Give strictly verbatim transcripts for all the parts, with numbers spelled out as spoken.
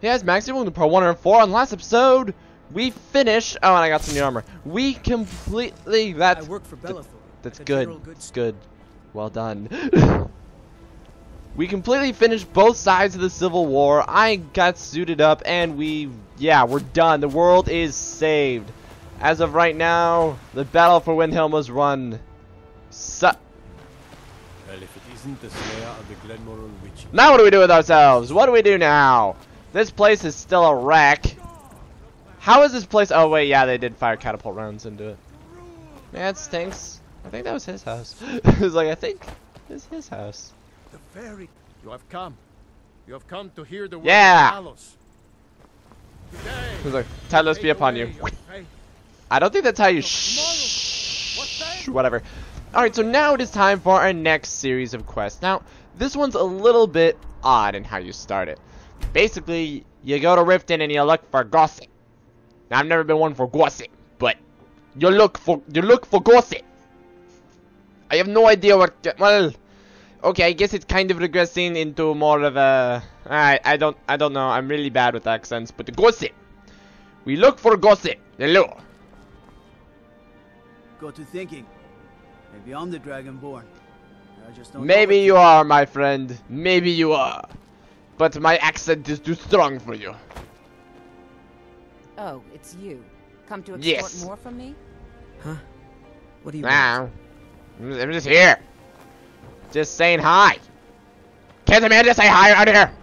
Hey guys, Max here, welcome to part one hundred four. On the last episode, we finished. Oh, and I got some new armor. We completely. That's. I work for that, that's good. good. good. It's good. Well done. We completely finished both sides of the Civil War. I got suited up, and we. Yeah, we're done. The world is saved. As of right now, the battle for Windhelm was won. So Well, if it isn't the slayer of the Glenmoral witch. now what do we do with ourselves? What do we do now? This place is still a wreck. How is this place? Oh wait, yeah, they did fire catapult rounds into it. Man, it stinks. I think that was his house. It was like, I think it's his house. The fairy. You have come. You have come to hear the word Yeah. of Talos. It was like, Talos be upon you. I don't think that's how you shh. Whatever. Alright, so now it is time for our next series of quests. Now, this one's a little bit odd in how you start it. Basically, you go to Riften and you look for gossip. Now, I've never been one for gossip, but you look for you look for gossip. I have no idea what. Well, okay, I guess it's kind of regressing into more of a. I I don't I don't know. I'm really bad with accents, but the gossip. We look for gossip. Hello. Got to thinking. Maybe I'm the Dragonborn. I just don't Maybe know you are, my friend. Maybe you are. But my accent is too strong for you. Oh, it's you. Come to extort Yes. more from me? Huh? What do you Now, I'm just here. Just saying hi. Can't Amanda say hi out here?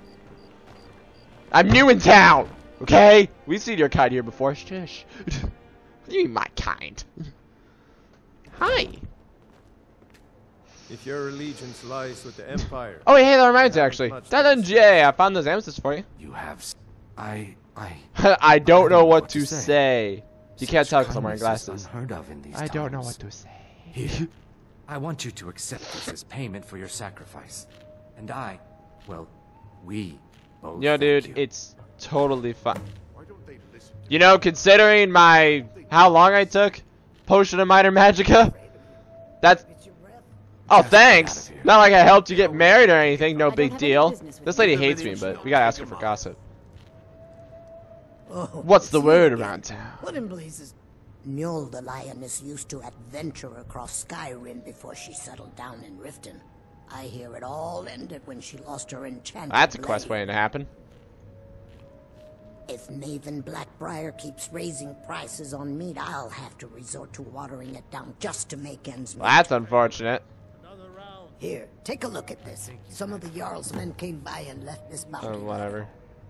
I'm new in town. Okay? We've seen your kind here before. Shush. What do you mean my kind? Hi. If your allegiance lies with the Empire. Oh, hey, that reminds me actually. Dun J, I found those amethysts for you. You have. S I. I. I don't know what to say. You can't tell because I'm wearing Kindness is glasses. Unheard of in these I don't know times. what to say. Here, I want you to accept this as payment for your sacrifice, and I, well, we both. Yo, thank dude, you. it's totally fine. You know, considering my how long I took potion of minor magicka, that's. Oh, Just get thanks. out of here. Not like I helped you get married or anything. No I don't big have any deal. business with This you. lady hates me, but we gotta ask her for gossip. Oh, What's the it's word you again. around town? What in blazes? Njol the lioness used to adventure across Skyrim before she settled down in Riften. I hear it all ended when she lost her enchanted That's a quest blade. waiting to happen. If Nathan Blackbriar keeps raising prices on meat, I'll have to resort to watering it down just to make ends meet. Well, that's unfortunate. Here, take a look at this. Some of the Jarl's men came by and left this bounty. Oh, whatever.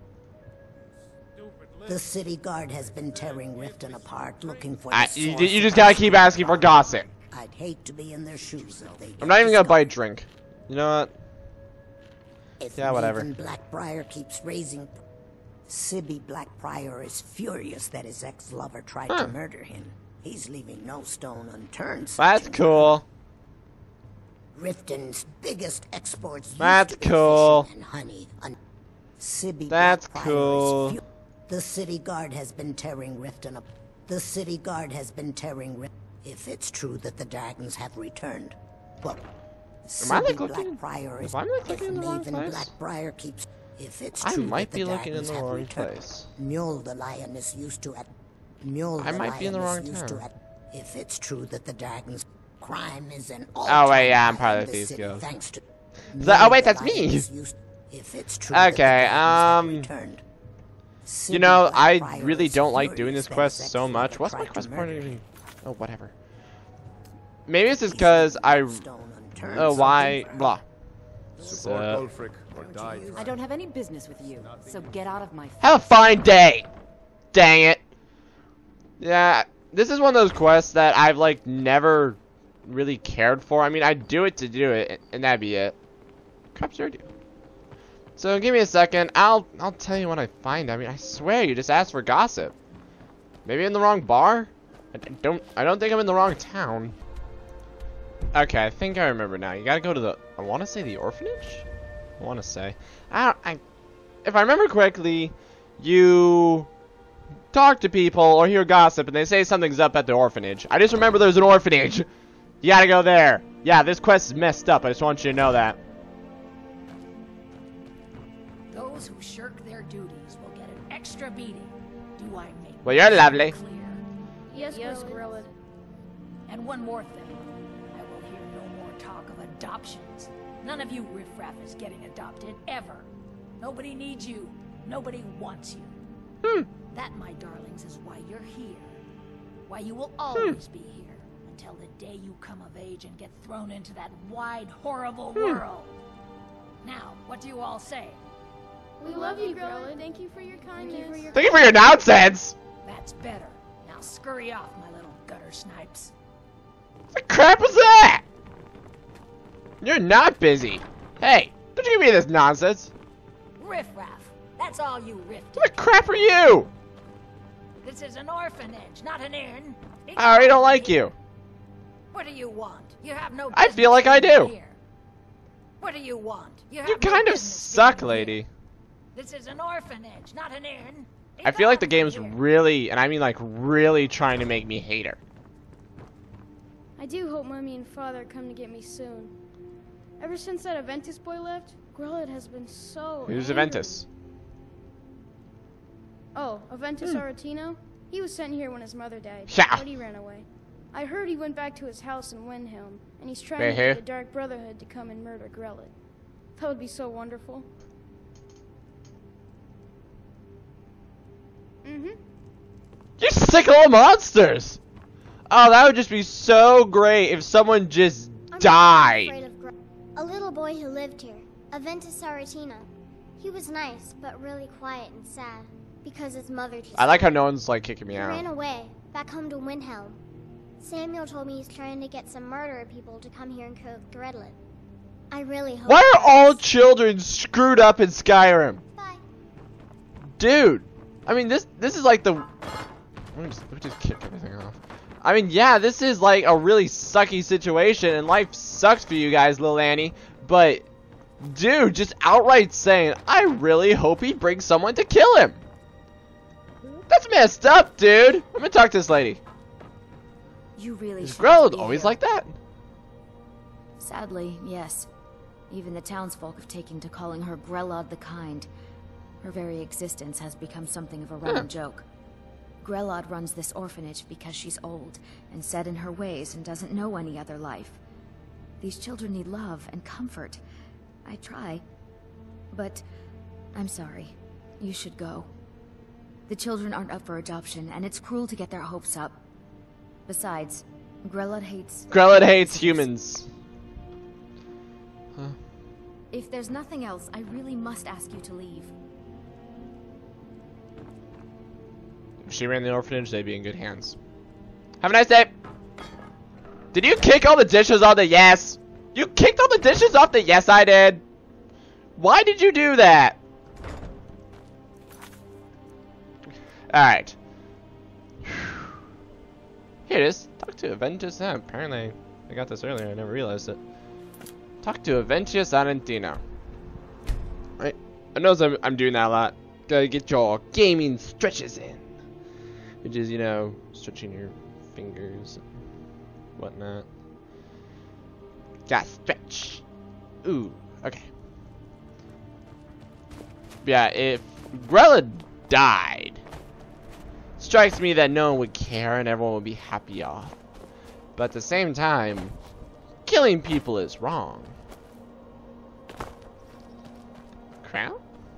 The city guard has been tearing Riften apart, looking for I, the you, source you of just gotta our keep asking for gossip. I'd hate to be in their shoes if they I'm not even gonna buy a drink. You know what? If Yeah, whatever. Nathan Blackbriar keeps raising, Sibby Blackbriar is furious that his ex-lover tried Huh. to murder him. He's leaving no stone unturned. That's cool. Riften's biggest exports used That's to be cool. fishing and honey. Un- Sibby That's Blackbriar cool. is fu- The city guard has been tearing Riften up. The city guard has been tearing Riften. If it's true that the dragons have returned, well, Am I, like, Sibby looking- Blackbriar is. if I'm, like, if looking in the wrong Nathan place? Blackbriar keeps. If it's I true might that be the looking in dragons the have wrong returned, place. Njol the lioness used to at. Njol I the might be in the wrong lioness used to town. at. If it's true that the dragons. Crime is an all. Oh, wait, yeah, I'm probably these guys. Thanks to. The- oh, wait, Njol the that's me. lioness used- If it's true that the Okay, dragons have um, returned. You Sibby know, I Blackbriar really is don't like doing furious this that quest his so much. ex-lover What's my tried to quest part murder even? him. Oh, whatever. Maybe it's just because I. Stone unturned. Oh, why? Something- Blah. Support Uh, Ulfric or die. I don't have any business with you, so get out of my face. Have a fine day. Dang it. Yeah, this is one of those quests that I've like never really cared for. I mean, I do it to do it, and that'd be it. Crap's dirty. So give me a second. I'll I'll tell you when I find. I mean, I swear you just asked for gossip. Maybe in the wrong bar. I don't I don't think I'm in the wrong town. Okay, I think I remember now. You gotta go to the. I want to say the orphanage. I want to say. I don't. I. If I remember correctly, you talk to people or hear gossip, and they say something's up at the orphanage. I just remember there's an orphanage. You gotta go there. Yeah, this quest is messed up. I just want you to know that. Those who shirk their duty Darlings will get an extra beating. Do I make Well, you're lovely. clear? Yes, Miss Grelod. And one more thing. I will hear no more talk of adoptions. None of you riffraff is getting adopted, ever. Nobody needs you. Nobody wants you. Hmm. That, my darlings, is why you're here. Why you will always be here. Until the day you come of age and get thrown into that wide, horrible Hmm. world. Now, what do you all say? We love you, Grelod. Thank you for your kindness. Thank you for your Thank you for your nonsense. That's better. Now scurry off, my little gutter snipes. What the crap was that? You're not busy. Hey, don't you give me this nonsense. Riffraff. That's all you riffed. What the crap are you? This is an orphanage, not an inn. It's I already don't not like here. you. What do you want? You have no I feel like I business do. being here. What do you want? You, have You no kind of business suck, being lady. here. This is an orphanage, not an inn. I feel like the It's game's here. really, and I mean like really trying to make me hate her. I do hope Mommy and Father come to get me soon. Ever since that Aventius boy left, Grelod has been so Who's angry. Aventius? Oh, Aventius Hmm. Aretino? He was sent here when his mother died, Yeah. but he ran away. I heard he went back to his house in Windhelm, and he's trying Right to here. get the Dark Brotherhood to come and murder Grelod. That would be so wonderful. Mm-hmm. You sick little monsters! Oh, that would just be so great if someone just I'm died. afraid of Gre- a little boy who lived here, Aventius Aretino. He was nice, but really quiet and sad because his mother just I like how no one's like kicking me he ran out. away back home to Windhelm. Samuel told me he's trying to get some murderer people to come here and kill Grelod. I really hope. Why he are all does. children screwed up in Skyrim? Bye. Dude, I mean this this is like the. Let me just, let me just kick everything off. I mean, yeah, this is like a really sucky situation, and life sucks for you guys, Lil Annie. But, dude, just outright saying, I really hope he brings someone to kill him. That's messed up, dude. I'm gonna talk to this lady. You really Is shouldn't Grelod be always here. like that? Sadly, yes. Even the townsfolk have taken to calling her Grelod the Kind. Her very existence has become something of a running joke. Grelod runs this orphanage because she's old and set in her ways and doesn't know any other life. These children need love and comfort. I try, but I'm sorry. You should go. The children aren't up for adoption, and it's cruel to get their hopes up. Besides, Grelod hates... Grelod hates humans. Huh. If there's nothing else, I really must ask you to leave. If she ran the orphanage, they'd be in good hands. Have a nice day. Did you kick all the dishes off the yes? You kicked all the dishes off the yes, I did. Why did you do that? Alright. Here it is. Talk to Aventius. Yeah, apparently I got this earlier. I never realized it. Talk to Aventius Aretino. Right. I know I'm, I'm doing that a lot. Gotta get your gaming stretches in. Which is, you know, stretching your fingers and whatnot. Gotta stretch. Ooh, okay. Yeah, if Grelod died, strikes me that no one would care and everyone would be happy off. But at the same time, killing people is wrong. Crown?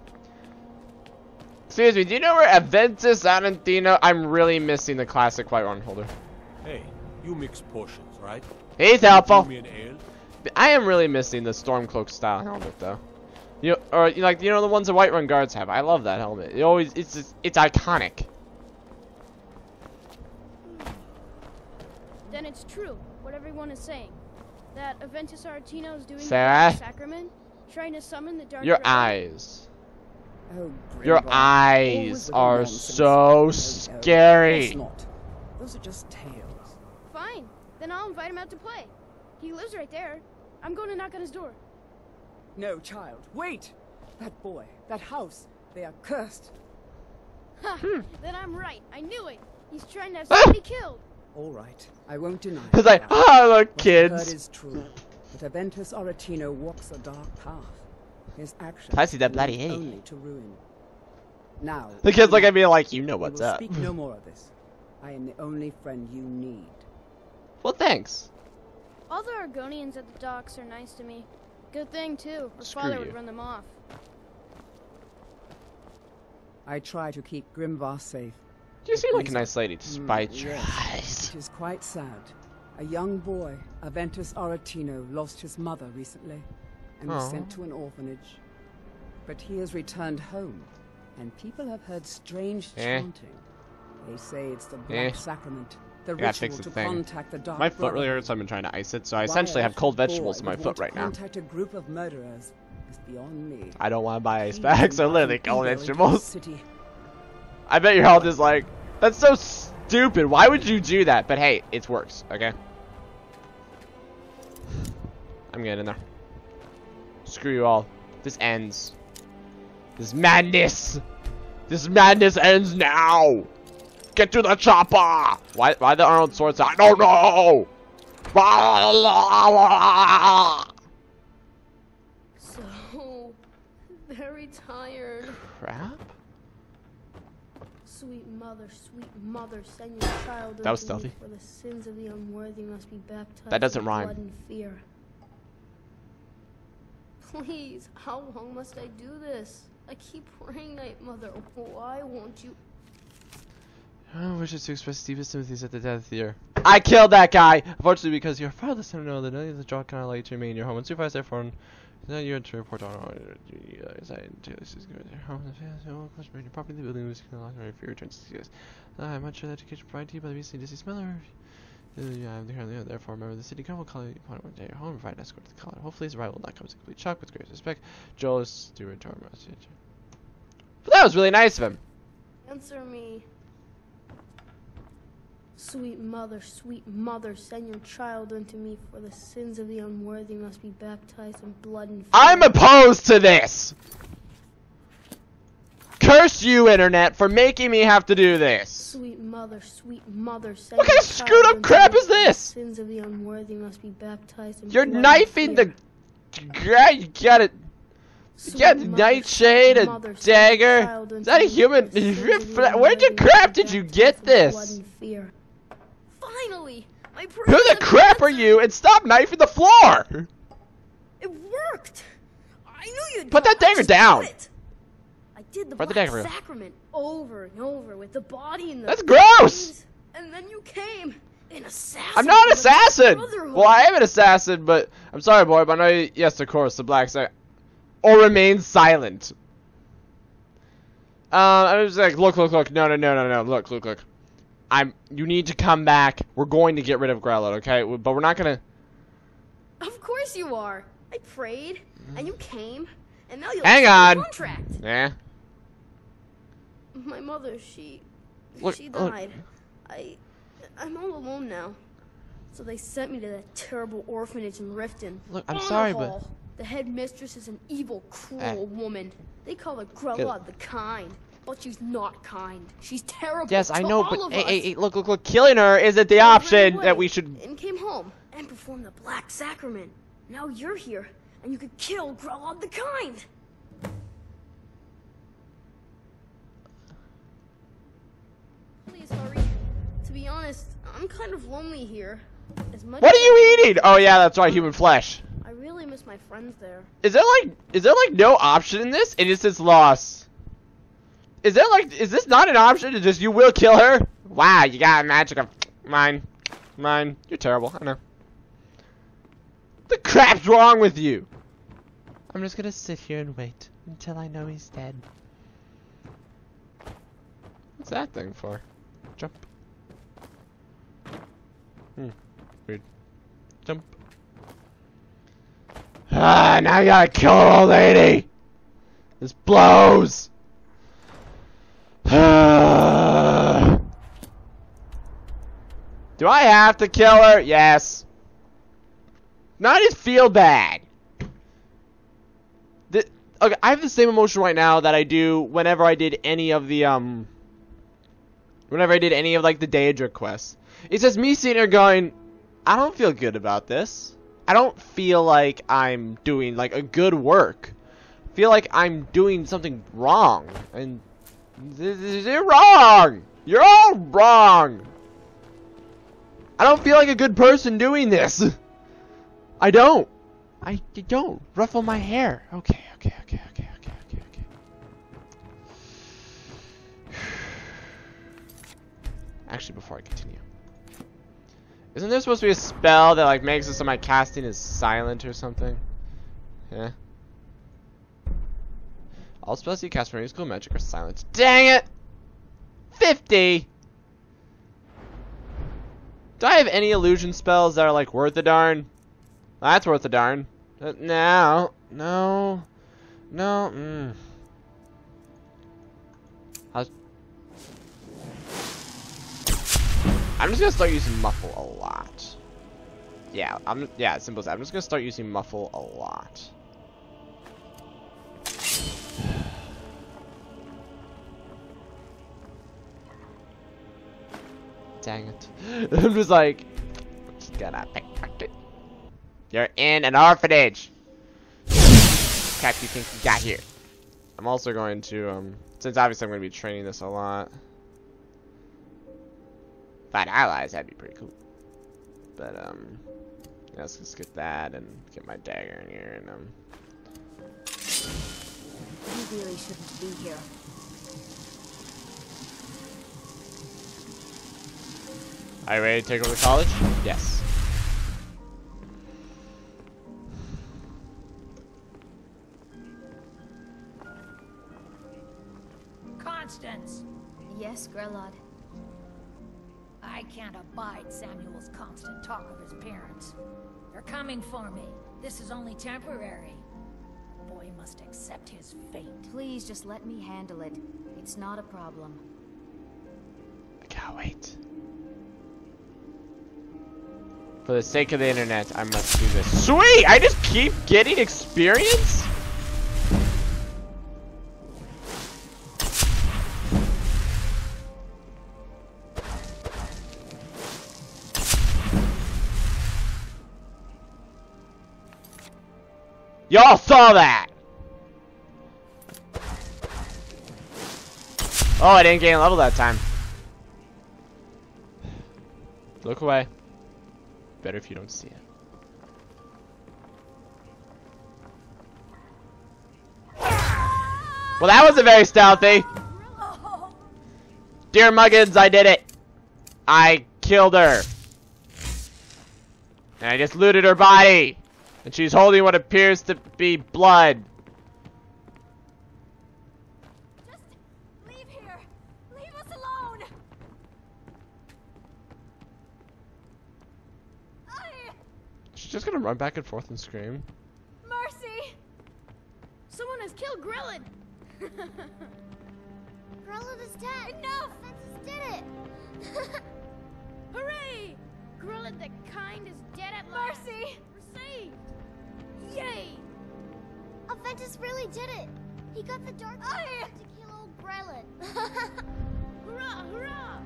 Excuse me, do you know where Aventius Aretino? I'm really missing the classic white one holder. Hey, you mix potions, right? He's helpful. Give me an ale. I am really missing the Stormcloak style helmet though. You know, or you know, like you know the ones the White Run guards have. I love that helmet. It always it's just, it's iconic. Then it's true, what everyone is saying. That Aventius Aretino is doing Sarah? the sacrament, trying to summon the Dark Your Brotherhood. eyes. Oh, Your Grelod. eyes Always with the are nonsense. so No, no, scary. it's not. Those are just tales. Fine, then I'll invite him out to play. He lives right there. I'm going to knock on his door. No, child, wait! That boy, that house, they are cursed. Ha! Hmm. Then I'm right. I knew it. He's trying to have Ah! somebody killed. All right, I won't deny It's it. like, ah, look, What I've heard kids. is true. But Aventius Aretino walks a dark path. His actions I see that bloody lead hay. only to ruin. Now, The kid's looking at me like, you know we what's will up. speak no more of this. I am the only friend you need. Well, thanks. All the Argonians at the docks are nice to me. Good thing, too. Or Screw father you. would run them off. I try to keep Grimvar safe. You seem like a Please. nice lady, despite Mm, your yes. eyes. It is quite sad. A young boy, Aventius Aretino, lost his mother recently and was Aw. sent to an orphanage. But he has returned home, and people have heard strange Eh. chanting. They say it's the Black Eh. Sacrament, the gotta ritual fix the to thing. contact the Dark My foot really Brotherhood. hurts, so I've been trying to ice it, so I Why essentially a have cold boy vegetables in my would foot want to right now. Contact a group of murderers is beyond me. I don't want to buy ice He packs, so invited literally cold evil into the vegetables. city. I bet your health is like, that's so stupid. Why would you do that? But hey, it works, okay? I'm getting in there. Screw you all. This ends. This madness. This madness ends now. Get to the chopper. Why? Why the Arnold swords? I don't know. So very tired. Crap. Sweet mother, sweet mother, send your child That was unto me, stealthy. for the sins of the unworthy must be baptized That doesn't in rhyme. blood and fear. Please, how long must I do this? I keep praying, Night Mother. Why won't you? I wishes to express deepest sympathies at the death here. I killed that guy! Unfortunately, because your father let him know that none of the draw cannot allow you to remain in your home. And supervise, therefore, now you are to report on all your anxiety until this is good. Your home and family will close your property, the building was going to if you return to the I'm not sure that education provided to you by the recently deceased Miller. Yeah, therefore, remember the city council will call you upon one day at your home and provide an escort to the colony. Hopefully, his arrival will not come as a complete shock. With great respect, Joel is Stewart to our message. But that was really nice of him. Answer me. Sweet mother, sweet mother, send your child unto me, for the sins of the unworthy must be baptized in blood and fear. I'm opposed to this! Curse you, internet, for making me have to do this! Sweet mother, sweet mother, send What kind your of screwed child up unto crap me, is for the this? sins of the unworthy must be baptized in You're blood and knifing fear. the... Gra- You got it. You Sweet got a mother, nightshade, sweet a mother, send your dagger. child Is unto that a me, human? for the sins of the Where'd you unworthy crap must be did you baptized get in blood this? and fear. Finally! My Who prayers the have crap are answered. you? And stop knifing the floor! It worked! I knew you'd Put come. that dagger I just down. did it. I did the Where'd the Black dagger go? Sacrament over and over with the body and the That's gross! things, and then you came, an assassin. I'm not an from the Black assassin! Brotherhood. Well, I am an assassin, but... I'm sorry, boy, but I know... Yes, of course, the black side. Or remain silent. Um, I was like, look, look, look. No, no, no, no, no. Look, look, look. I'm... You need to come back. We're going to get rid of Grelod, okay? But we're not gonna... Of course you are. I prayed, and you came, and now you'll Hang accept on. the contract. Yeah. My mother, she... Look, she look. died. I... I'm all alone now. So they sent me to that terrible orphanage in Riften. Look, I'm Honor sorry, but- Hall. The headmistress is an evil, cruel Eh. woman. They call her Grelod the Kind. But she's not kind. She's terrible Yes, I to know, all but... of Hey, us. hey, hey, look, look, look. Killing her isn't the I ran option away that we should... And came home and performed the Black Sacrament. Now you're here, and you could kill Grelod the Kind. Please hurry. To be honest, I'm kind of lonely here. As much What are as you I- eating? Oh, yeah, that's right. Human flesh. I really miss my friends there. Is there like... Is there like no option in this? Innocence Lost. Is there like... Is this not an option? It's just you will kill her? Wow, you got a magic of... Mine. Mine. You're terrible. I know. The crap's wrong with you? I'm just gonna sit here and wait until I know he's dead. What's that thing for? Jump. Hmm. Weird. Jump. Ah, now I gotta kill an old lady! This blows! Do I have to kill her? Yes. Now I just feel bad. The, okay, I have the same emotion right now that I do whenever I did any of the, um... Whenever I did any of, like, the Daedra quests. It's just me sitting here going, I don't feel good about this. I don't feel like I'm doing, like, a good work. I feel like I'm doing something wrong. And You're wrong! You're all wrong! I don't feel like a good person doing this. I don't. I don't. Ruffle my hair. Okay, okay, okay, okay, okay, okay, okay. Actually, before I continue. Isn't there supposed to be a spell that like makes it so my casting is silent or something? Yeah. All spells you cast from musical magic are silent. Dang it! fifty! Do I have any illusion spells that are like worth a darn? That's worth a darn. Uh, no. No. No. Mm. How's... I'm just gonna start using Muffle a lot. Yeah, I'm yeah, simple as that. I'm just gonna start using Muffle a lot. Dang it. I'm just like, just gonna pick it. You're in an orphanage. Crap you think you got here? I'm also going to, um, since obviously I'm going to be training this a lot. Find allies, that'd be pretty cool. But, um, yeah, let's just get that and get my dagger in here and, um. You really shouldn't be here. Are you ready to take over the college? Yes. Constance! Yes, Grelod. I can't abide Samuel's constant talk of his parents. They're coming for me. This is only temporary. The boy must accept his fate. Please just let me handle it. It's not a problem. I can't wait. For the sake of the internet, I must do this. Sweet! I just keep getting experience? Y'all saw that! Oh, I didn't gain a level that time. Look away. Better if you don't see it. Well, that wasn't very stealthy. Dear Muggins, I did it. I killed her. And I just looted her body. And she's holding what appears to be blood. Just leave here. Leave us alone. I... She's just gonna run back and forth and scream. Mercy. Someone has killed Grelod. Grelod is dead. Enough. Aventius did it. Hooray! Grelod the Kind is dead at last. Mercy. We're saved. Yay! Aventius really did it. He got the Dark Brotherhood to kill old Grelod. Hurrah! Hurrah!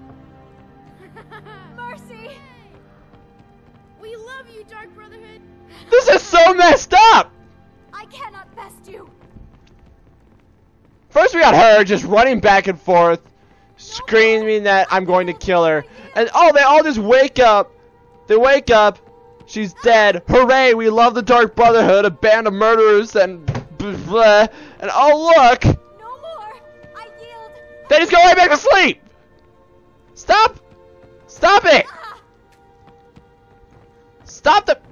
Mercy. Yay. We love you, Dark Brotherhood. This is so messed up! I cannot best you. First we got her just running back and forth, screaming that I'm going to kill her. And oh, they all just wake up. They wake up. She's dead. Hooray, we love the Dark Brotherhood, a band of murderers and blah, blah. And oh look! No more. I yield. They just go right back to sleep! Stop! Stop it! Ah. Stop the...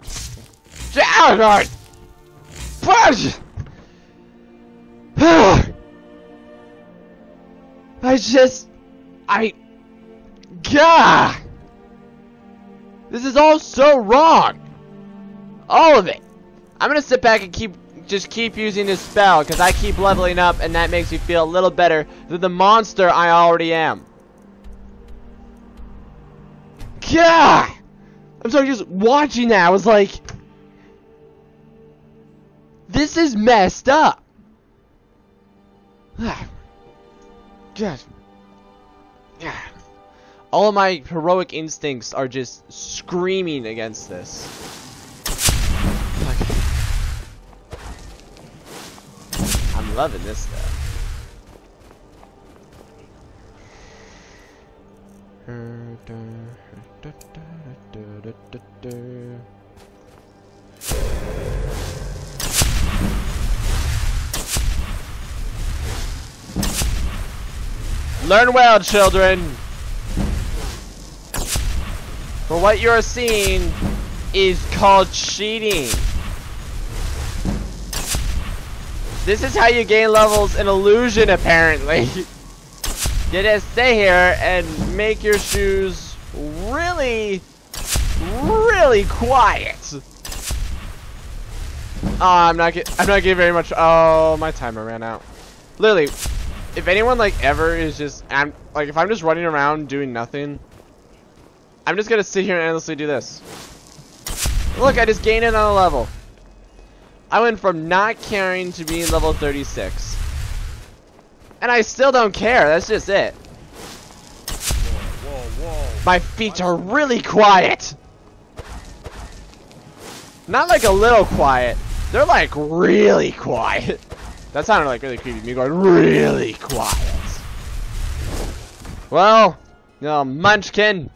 I just... I... Gah! This is all so wrong! All of it! I'm gonna sit back and keep... just keep using this spell, because I keep leveling up, and that makes me feel a little better than the monster I already am. Gah! I'm sorry, just watching that, I was like... This is messed up! God. All of my heroic instincts are just screaming against this. Okay. I'm loving this though. Learn well, children. For what you are seeing is called cheating. This is how you gain levels in Illusion, apparently. You just stay here and make your shoes really, really quiet. Oh, I'm not get I'm not getting very much. Oh, my timer ran out. Literally, if anyone like ever is just, I'm like, if I'm just running around doing nothing, I'm just gonna sit here and endlessly do this. Look, I just gained another level. I went from not caring to being level thirty-six. And I still don't care, that's just it. Whoa, whoa, whoa. My feet are really quiet. Not like a little quiet. They're like really quiet. That sounded like really creepy. Me going really quiet. Well, you know, munchkin.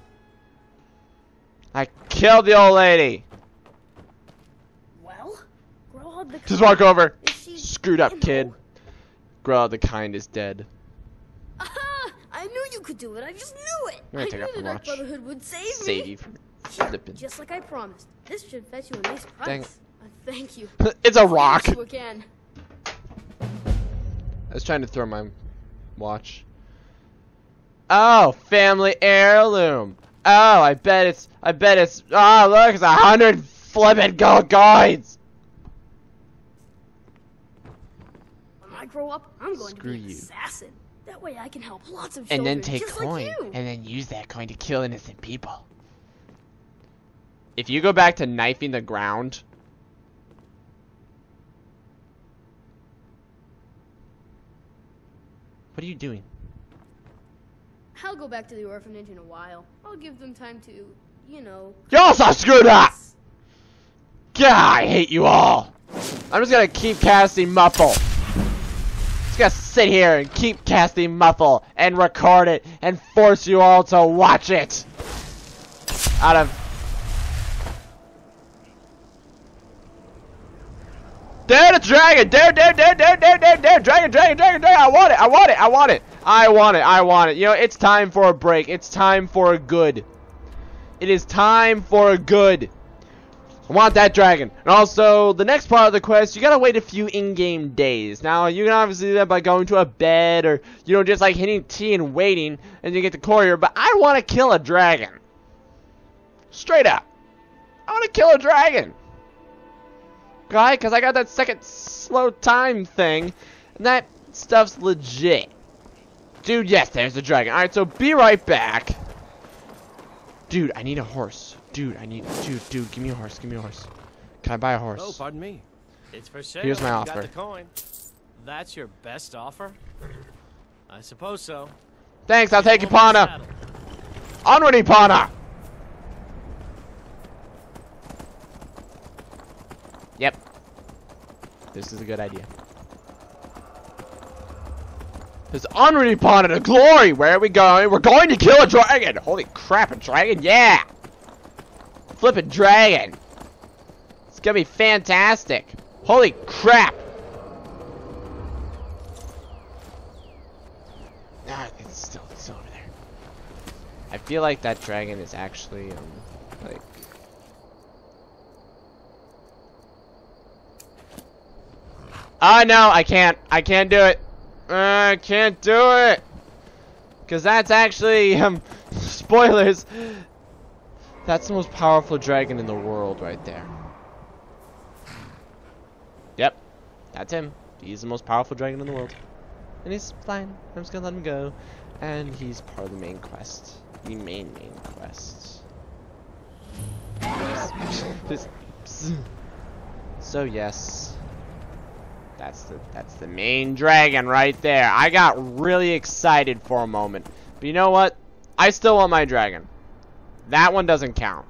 I killed the old lady. Well, Grelod the Just walk over. she Screwed up, in kid. hole? Grelod the kind is dead. Aha! I knew you could do it. I just knew it. I'm gonna I take knew off the the Dark watch. Brotherhood would save, Save me. you from Here, flipping. just like I promised. This should fetch you a nice price. Dang it. Uh, thank you. It's a rock. Thank you again. I was trying to throw my watch. Oh, family heirloom. Oh, I bet it's. I bet it's. Oh, look, it's a hundred flippin' gold coins. When I grow up, I'm going Screw to be an you. assassin. That way I can help lots of And children then take just coin, like you. and then use that coin to kill innocent people. If you go back to knifing the ground, what are you doing? I'll go back to the orphanage in a while. I'll give them time to, you know. You also screwed up! God, I hate you all! I'm just gonna keep casting Muffle. Just gonna sit here and keep casting Muffle and record it and force you all to watch it! Out of... There, the dragon! There, there, there, there, there, there, there! Dragon, dragon, dragon, dragon! I want it! I want it! I want it! I want it! I want it! You know, it's time for a break. It's time for a good. It is time for a good. I want that dragon. And also, the next part of the quest, you gotta wait a few in-game days. Now, you can obviously do that by going to a bed, or, you know, just like hitting T and waiting, and you get the courier, but I want to kill a dragon. Straight up. I want to kill a dragon. Right? Because I got that second slow time thing, and that stuff's legit. Dude, yes, there's the dragon. Alright, so be right back. Dude, I need a horse. Dude, I need... Dude, dude, give me a horse. Give me a horse. Can I buy a horse? Oh, pardon me. It's for sale. Here's my You offer. Got the coin. That's your best offer? I suppose so. Thanks, I'll take Ipana. Onward, Ipana. Yep. This is a good idea. This onward, Ipana, to glory. Where are we going? We're going to kill a dragon. Holy crap, a dragon? Yeah. Flippin' dragon. It's gonna be fantastic. Holy crap. Ah, it's still, it's still over there. I feel like that dragon is actually, um, like... Oh, no, I can't. I can't do it. Uh, I can't do it. Because that's actually, um, spoilers. That's the most powerful dragon in the world right there. Yep. That's him. He's the most powerful dragon in the world. And he's fine. I'm just gonna let him go. And he's part of the main quest. The main, main quest. This- so, yes. That's the that's the main dragon right there. I got really excited for a moment. But you know what? I still want my dragon. That one doesn't count.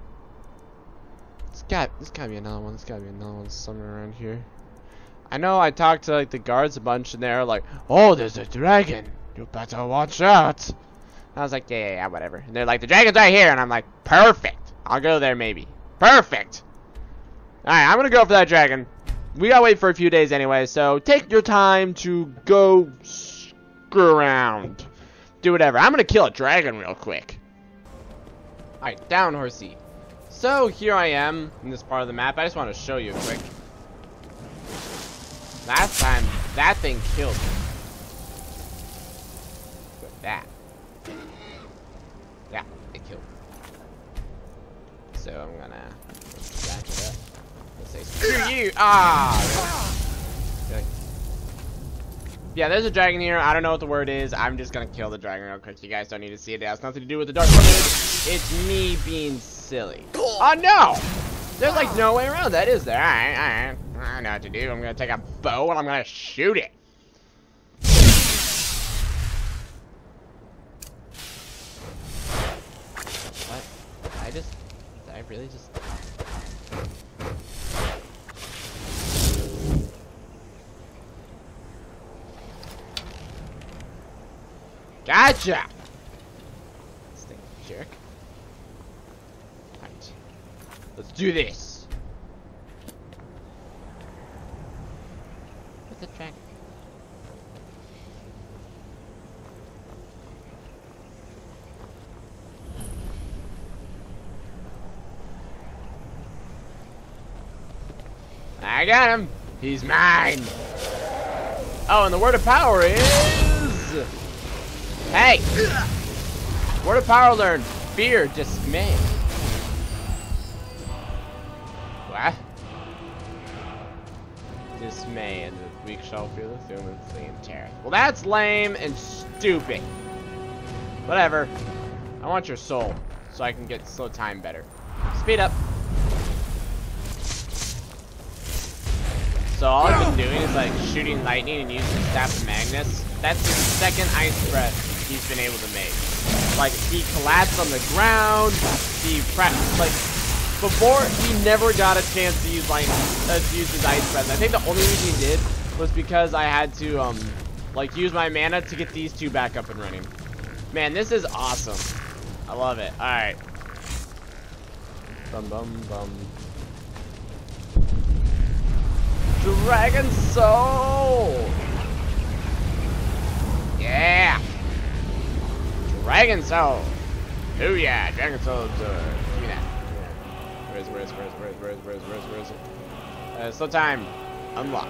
It's got there's gotta be another one. There's gotta be another one somewhere around here. I know I talked to like the guards a bunch and they're like, oh, there's a dragon. You better watch out. I was like, yeah, yeah, yeah, whatever. And they're like, the dragon's right here. And I'm like, perfect. I'll go there maybe. Perfect. Alright, I'm gonna go for that dragon. We gotta wait for a few days anyway, so take your time to go screw around. Do whatever. I'm gonna kill a dragon real quick. Alright, down, horsey. So, here I am in this part of the map. I just want to show you quick. Last time, that thing killed me. With that. Yeah, it killed me. So, I'm gonna back it up. Let's say, screw you! Ah! Okay. Yeah, there's a dragon here. I don't know what the word is. I'm just gonna kill the dragon real quick. You guys don't need to see it. It has nothing to do with the Dark Brotherhood. It's me being silly. Oh no! There's like no way around that, is there? Alright, alright. I know what to do. I'm gonna take a bow and I'm gonna shoot it. What? I just... Did I really just... Gotcha! Stink jerk. Alright. Let's do this. What's the track? I got him! He's mine! Oh, and the word of power is... Hey! Word of power learned. Fear, dismay. What? Dismay, and the weak shall fear the doom and flee in terror. Well, that's lame and stupid. Whatever. I want your soul, so I can get slow time better. Speed up. So all I've been doing is like shooting lightning and using Staff of Magnus. That's the second ice breath he's been able to make. Like, he collapsed on the ground, he practiced, like, before, he never got a chance to use, like, uh, to use his ice breath. I think the only reason he did was because I had to, um, like, use my mana to get these two back up and running. Man, this is awesome. I love it. Alright. Bum, bum, bum. Dragon Soul! Yeah! Dragon Soul! Oh yeah, Dragon Soul Absorb. Give me that. Where is, where is, where is, where is, where is, where is, where is, where is it? Uh, slow time. Unlock.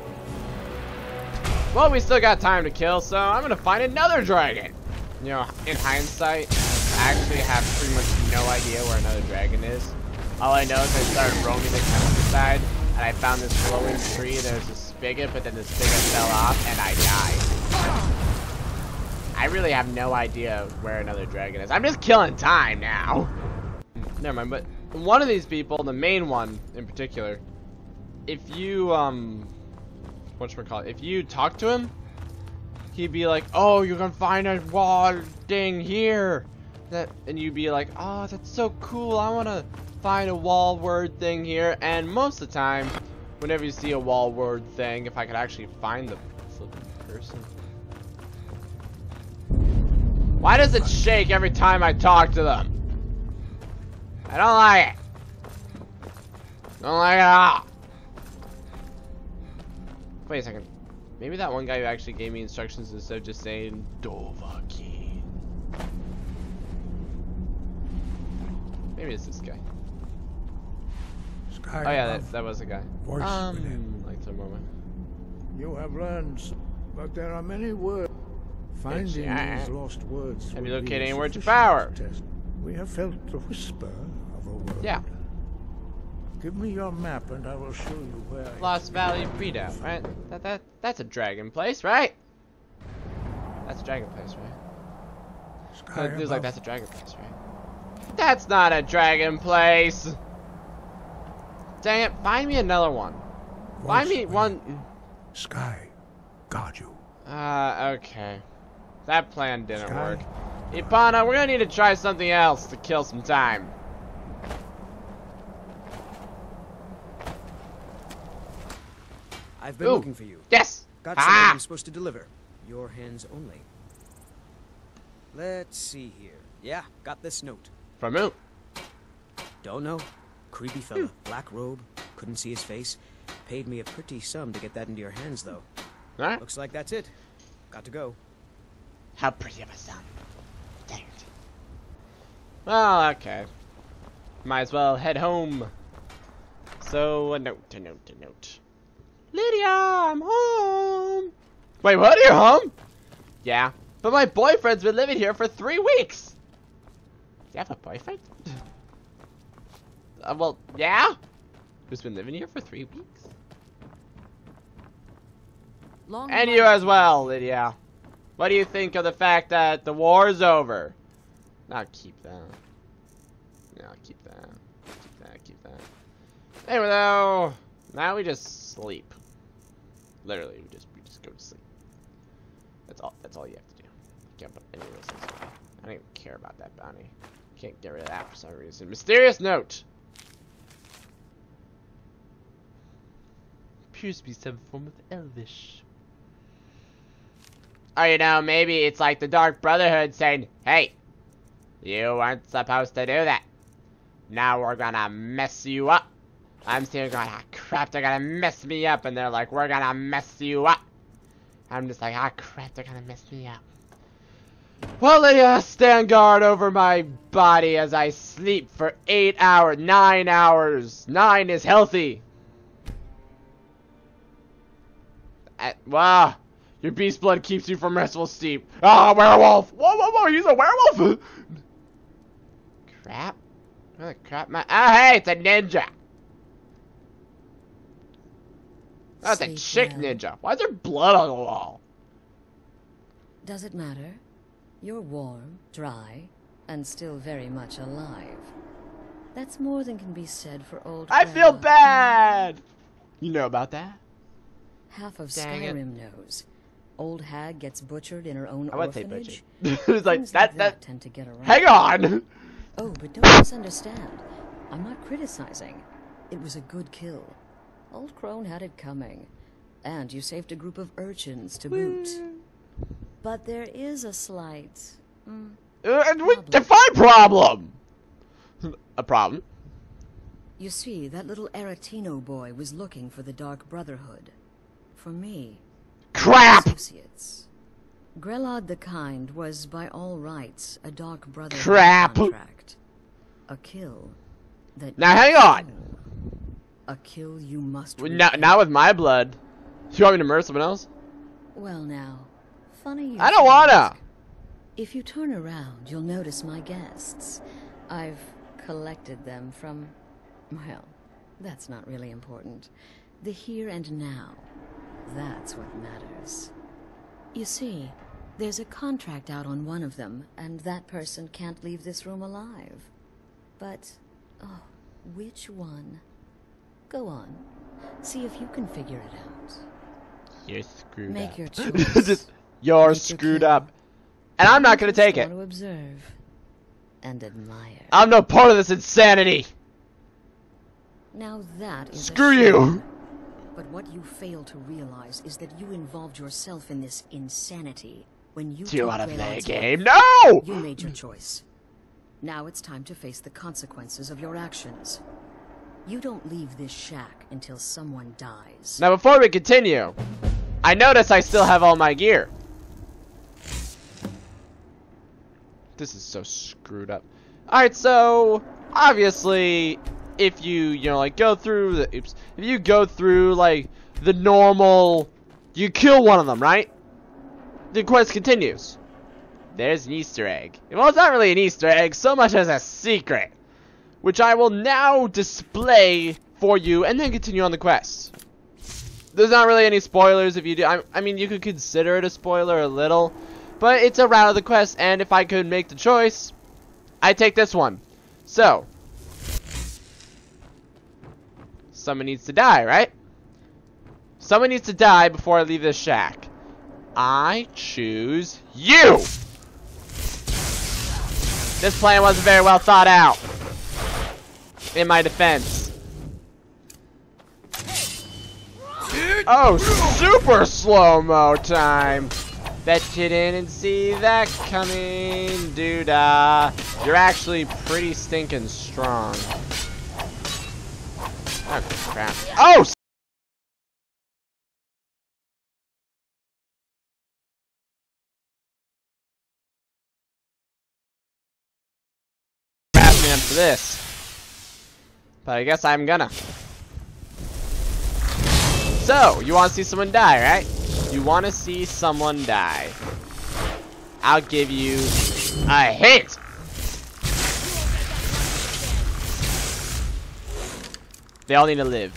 Well, we still got time to kill, so I'm gonna find another dragon. You know, in hindsight, I actually have pretty much no idea where another dragon is. All I know is I started roaming the countryside, and I found this glowing tree, there's a spigot, but then the spigot fell off, and I died. I really have no idea where another dragon is. I'm just killing time now. Never mind, but one of these people, the main one in particular, if you, um, whatchamacallit, if you talk to him, he'd be like, oh, you can find a wall thing here. That, and you'd be like, oh, that's so cool. I want to find a wall word thing here. And most of the time, whenever you see a wall word thing, if I could actually find the flipping person. Why does it shake every time I talk to them? I don't like it. Don't like it at all. Wait a second. Maybe that one guy who actually gave me instructions instead of just saying Dovahkiin. Maybe it's this guy. Sky oh yeah, above, that, that was the guy. voice Um, within. like the moment. You have learned, but there are many words. Finding Yeah. these lost words. Have you will be located any words of sufficient power? test. We have felt the whisper of a word. Yeah. Give me your map and I will show you where. Lost Valley Redoubt, right? That that that's a dragon place, right? That's a dragon place, right? Sky It feels like above. that's a dragon place, right? That's not a dragon place. Dang it! Find me another one. Find Voice me within. one. Sky, guard you. Uh, okay. That plan didn't Sky. work. Ipana, we're gonna need to try something else to kill some time. I've been Ooh. looking for you. Yes! Got Ah! something I'm supposed to deliver. Your hands only. Let's see here. Yeah, got this note. From who? Don't know. Creepy fella. Black robe. Couldn't see his face. Paid me a pretty sum to get that into your hands, though. Alright. Looks like that's it. Got to go. How pretty of a sum. Dang it. Well, okay. Might as well head home. So, a note, a note, a note. Lydia, I'm home. Wait, what? You're home? Yeah. But my boyfriend's been living here for three weeks. Do you have a boyfriend? uh, well, yeah. Who's been living here for three weeks? Long and you as well, Lydia. What do you think of the fact that the war's over? I'll keep that. Yeah, I'll keep that. Keep that, keep that. Anyway, though, now we just sleep. Literally, we just we just go to sleep. That's all. That's all you have to do. You can't put any of those things away. I don't even care about that bounty. Can't get rid of that for some reason. Mysterious note. Appears to be some form of Elvish. Or, you know, maybe it's like the Dark Brotherhood saying, hey, you weren't supposed to do that. Now we're gonna mess you up. I'm still going, ah, crap, they're gonna mess me up. And they're like, we're gonna mess you up. I'm just like, ah, crap, they're gonna mess me up. Well, they uh, stand guard over my body as I sleep for eight hours, nine hours. Nine is healthy. Uh, wow. Your beast blood keeps you from restful sleep. Ah, werewolf! Whoa, whoa, whoa! He's a werewolf! Crap! Oh, crap! My oh, hey, it's a ninja. That's a chick ninja. Why is there blood on the wall? Does it matter? You're warm, dry, and still very much alive. That's more than can be said for old. I Grelod. feel bad. You know about that? Half of Dang it. Skyrim knows. Old hag gets butchered in her own I would say orphanage. butchered. It's like Things that. like That. tend to get around. Hang on. Oh, but don't misunderstand. I'm not criticizing. It was a good kill. Old Crone had it coming, and you saved a group of urchins to boot. But there is a slight. Mm, Uh, and we define problem. A problem. You see, that little Aretino boy was looking for the Dark Brotherhood. For me. Crap! Associates. Grelod the Kind was, by all rights, a Dark Brotherhood Crap! contract. A kill that. Now hang on. A kill you must. Well, not, not with my blood. You want me to murder someone else? Well, now, funny you. I don't wanna. If you turn around, you'll notice my guests. I've collected them from. Well, that's not really important. The here and now. That's what matters. You see, there's a contract out on one of them, and that person can't leave this room alive. But, oh, which one? Go on. See if you can figure it out. You're screwed Make up. your choice. Just, you're Make screwed your up. And I'm not gonna take it. Want to observe and admire. I'm no part of this insanity. Now that is Screw a you. shame. But what you fail to realize is that you involved yourself in this insanity when you Do you took wanna play a Grelod's game? life. No! You made your choice. Now it's time to face the consequences of your actions. You don't leave this shack until someone dies. Now before we continue, I notice I still have all my gear. This is so screwed up. Alright, so obviously if you, you know, like go through the oops, if you go through like the normal, you kill one of them, right? The quest continues. There's an Easter egg. Well, it's not really an Easter egg so much as a secret, which I will now display for you and then continue on the quest. There's not really any spoilers if you do. I, I mean, you could consider it a spoiler a little, but it's a route of the quest, and if I could make the choice, I take this one. So, someone needs to die, right? Someone needs to die before I leave this shack. I choose you! This plan wasn't very well thought out. In my defense. Oh, super slow-mo time. Bet you didn't see that coming, doodah. You're actually pretty stinking strong. Oh, crap. Oh! Crap me up for this. But I guess I'm gonna. So, you want to see someone die, right? You want to see someone die. I'll give you a hint. They all need to live.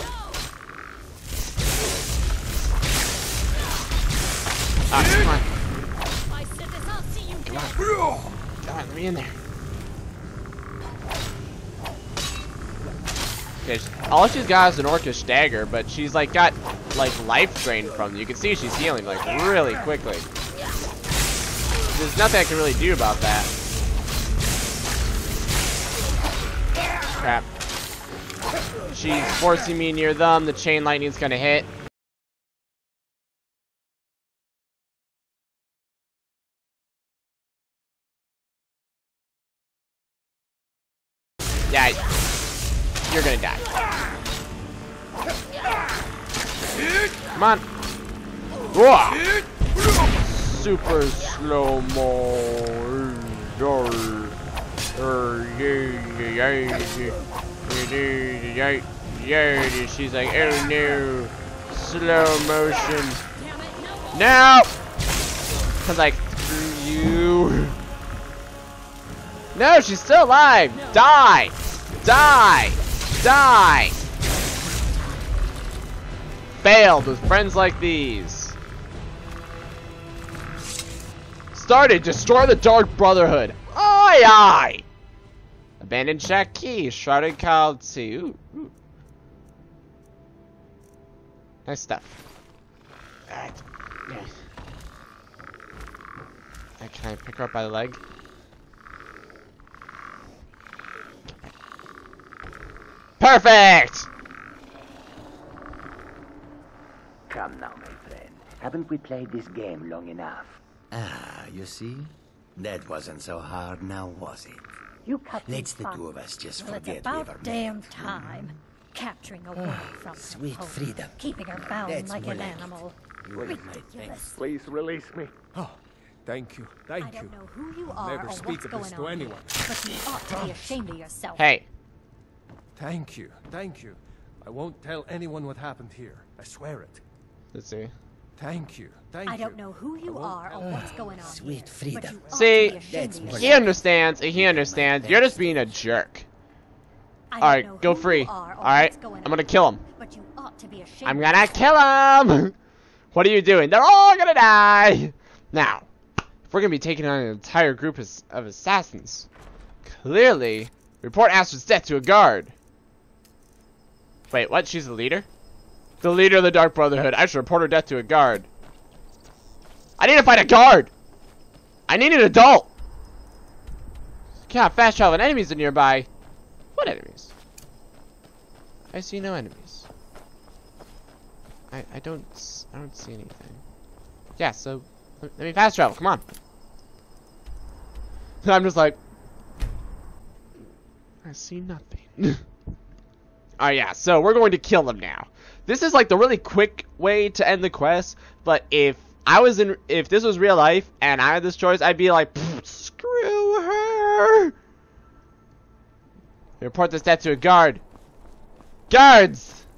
Ah, come on. Come on. Come on, let me in there. Okay, all she's got is an orcish dagger, but she's like got like life drained from them. You can see she's healing like really quickly. There's nothing I can really do about that. Crap. She's forcing me near them. The chain lightning's gonna hit. Yeah, you're gonna die. Come on. Whoa. Super slow mo. She's like, oh no. Slow motion. No! I was like, screw you. No, she's still alive. Die. Die. Die. Failed with friends like these. Started. Destroy the Dark Brotherhood. Aye, aye. Abandoned shack key. Shrouded Kaltsi. Ooh, ooh. Nice stuff. Alright. Yeah. Uh, can I pick her up by the leg? Perfect! Come now, my friend. Haven't we played this game long enough? Ah, you see? That wasn't so hard now, was it? You cut Let's the two of us just Well, forget it's we about ever damn met. time. Capturing a woman from her Sweet home, freedom. keeping her bound That's like more an like it. animal. You were my Ridiculous. Please release me. Oh, thank you, thank I you. don't know who you I'll are never or speak what's of going this to on, anyone. but you ought to be ashamed of yourself. Hey. Thank you, thank you. I won't tell anyone what happened here. I swear it. Let's see. Thank you, thank I you. don't know who you are or what's going on Sweet here, freedom. but you ought See, to be ashamed of yourself. he understands. He understands. You're just being a jerk. I don't Alright, know go who free. you are or Alright, what's going I'm gonna on, kill him. But you ought to be ashamed I'm of gonna yourself. kill him! What are you doing? They're all gonna die! Now, if we're gonna be taking on an entire group of, of assassins, clearly, report Astra's death to a guard. Wait, what? She's the leader? The leader of the Dark Brotherhood. I should report her death to a guard. I need to find a guard! I need an adult! Can't fast travel enemies are nearby. What enemies? I see no enemies. I I don't s I don't see anything. Yeah, so let, let me fast travel. Come on. I'm just like I see nothing. Oh yeah, so we're going to kill them now. This is like the really quick way to end the quest, but if I was in if this was real life and I had this choice, I'd be like, screw her. Report this death to a guard. Guards!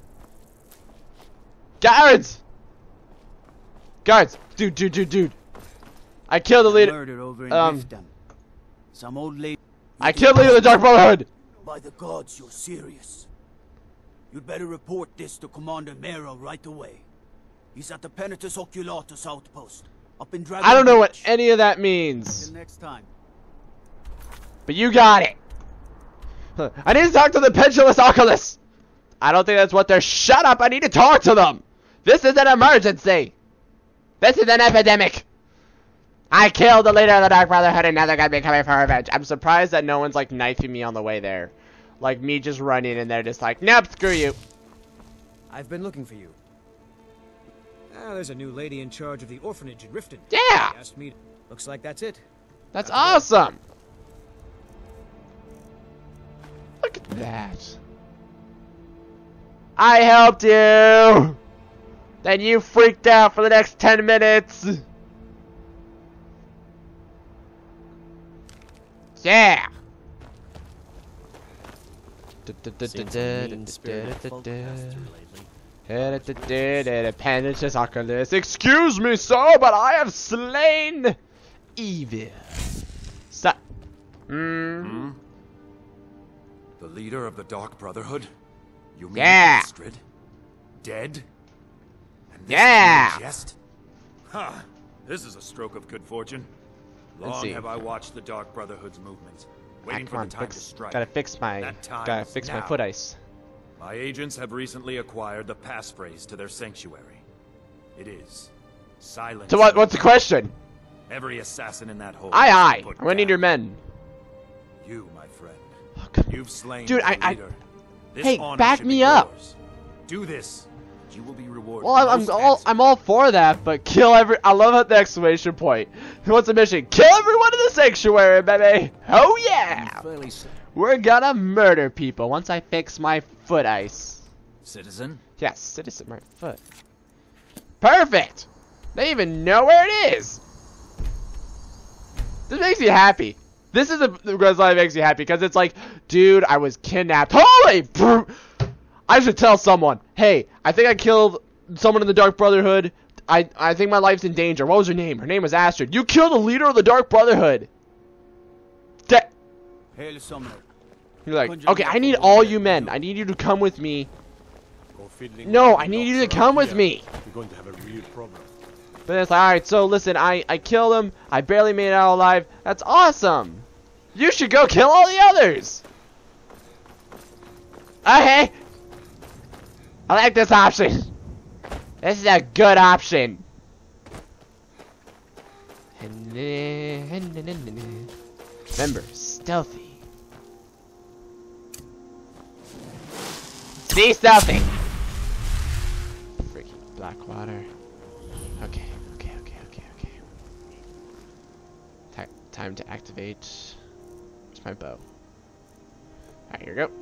Guards! Guards! Dude, dude, dude, dude. I killed the leader. Murder over in Um, Riften. Some old lady. I killed the leader of the Dark Brotherhood. By the gods, you're serious. You'd better report this to Commander Mero right away. He's at the Penitus Oculatus outpost, up in Dragon I don't know what Beach. any of that means. Till next time. But you got it. I need to talk to the Pendulous Oculus. I don't think that's what they're. Shut up! I need to talk to them. This is an emergency. This is an epidemic. I killed the leader of the Dark Brotherhood and now they're gonna be coming for revenge. I'm surprised that no one's like knifing me on the way there. Like me just running and they're just like, nope, screw you. I've been looking for you. Ah, there's a new lady in charge of the orphanage in Riften. Yeah! She asked me to... Looks like that's it. That's awesome! Look at that. I helped you! Then you freaked out for the next ten minutes! Yeah! Appendage Oculus. Excuse me, sir, but I have slain evil. Stop. Mm. Hmm? The leader of the Dark Brotherhood? You mean Yeah. Astrid? Dead? And this Yeah. is your jest? Ha! This is a stroke of good fortune. Let's Long see. have I watched the Dark Brotherhood's movements, waiting Ah, for come on, the time fix, to strike. gotta fix my, That time gotta is fix my now. foot ice. My agents have recently acquired the passphrase to their sanctuary. It is silence. So what? What's the question? Every assassin in that hole. Aye, aye. put I'm gonna need down. your men. You, my friend. You've slain Dude, the I- I- leader. This Hey, honor back should me be up. yours. Do this. You will be rewarded. Well, I'm, I'm most all I'm all for that, but kill every. I love the exclamation point. What's the mission? Kill everyone in the sanctuary, baby. Oh yeah. We're gonna murder people once I fix my foot ice. Citizen? Yes, citizen, my foot. Perfect. They even know where it is. This makes me happy. This is a the Grelod makes me happy because it's like, dude, I was kidnapped. Holy! Bro. I should tell someone. Hey, I think I killed someone in the Dark Brotherhood. I I think my life's in danger. What was her name? Her name was Astrid. You killed the leader of the Dark Brotherhood. De Hail Summoner. You're like, okay, I need all you men. I need you to come with me. No, I need you to come with me. We're going to have a real problem. But it's like, alright, so listen, I, I killed him. I barely made it out alive. That's awesome. You should go kill all the others. Okay. I like this option. This is a good option. Remember, stealthy. Be stealthy. Freaking Blackwater. Okay, okay, okay, okay, okay. Ti time to activate. Where's my bow? Alright, here we go.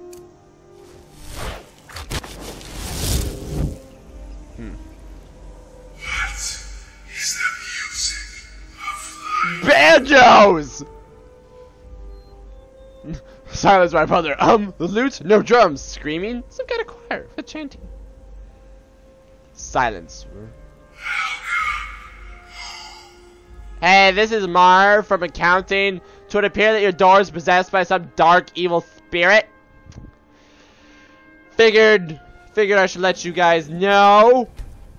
Hmm. What is that music of Banjos! Silence, my brother. Um, the lute? No drums. Screaming? Some kind of choir for chanting. Silence. Hey, this is Marv from accounting. To it appear that your door is possessed by some dark, evil spirit. Figured, figured I should let you guys know.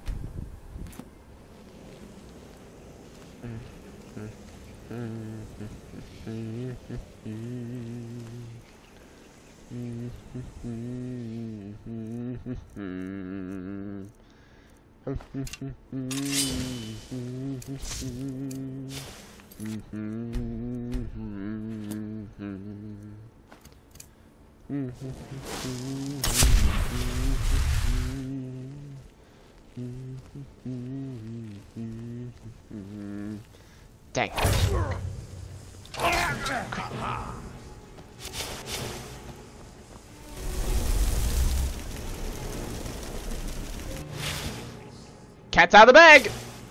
Dang. Cat's out of the bag!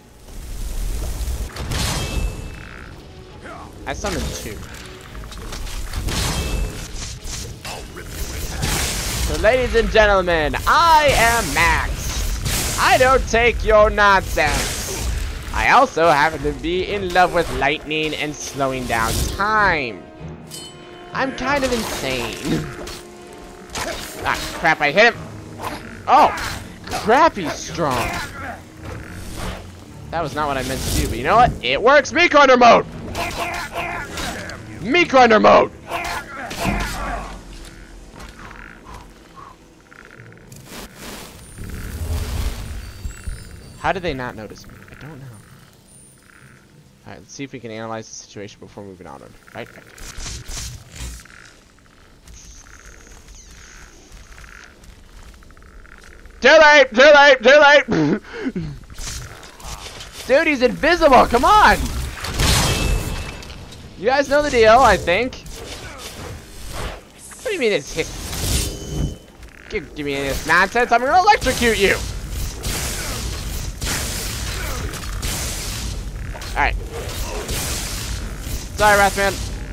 I summoned two. So ladies and gentlemen, I am Max. I don't take your nonsense. I also happen to be in love with lightning and slowing down time. I'm kind of insane. Ah, crap, I hit him. Oh, crap, he's strong. That was not what I meant to do, but you know what? It works! Meat grinder mode! Meat grinder mode! How did they not notice me? I don't know. Alright, let's see if we can analyze the situation before moving onward. Right? Right. Too late! Too late! Too late! Dude, he's invisible. Come on. You guys know the deal, I think. What do you mean it's hit? Give, give me this nonsense. I'm gonna electrocute you. All right. Sorry, Wrathman.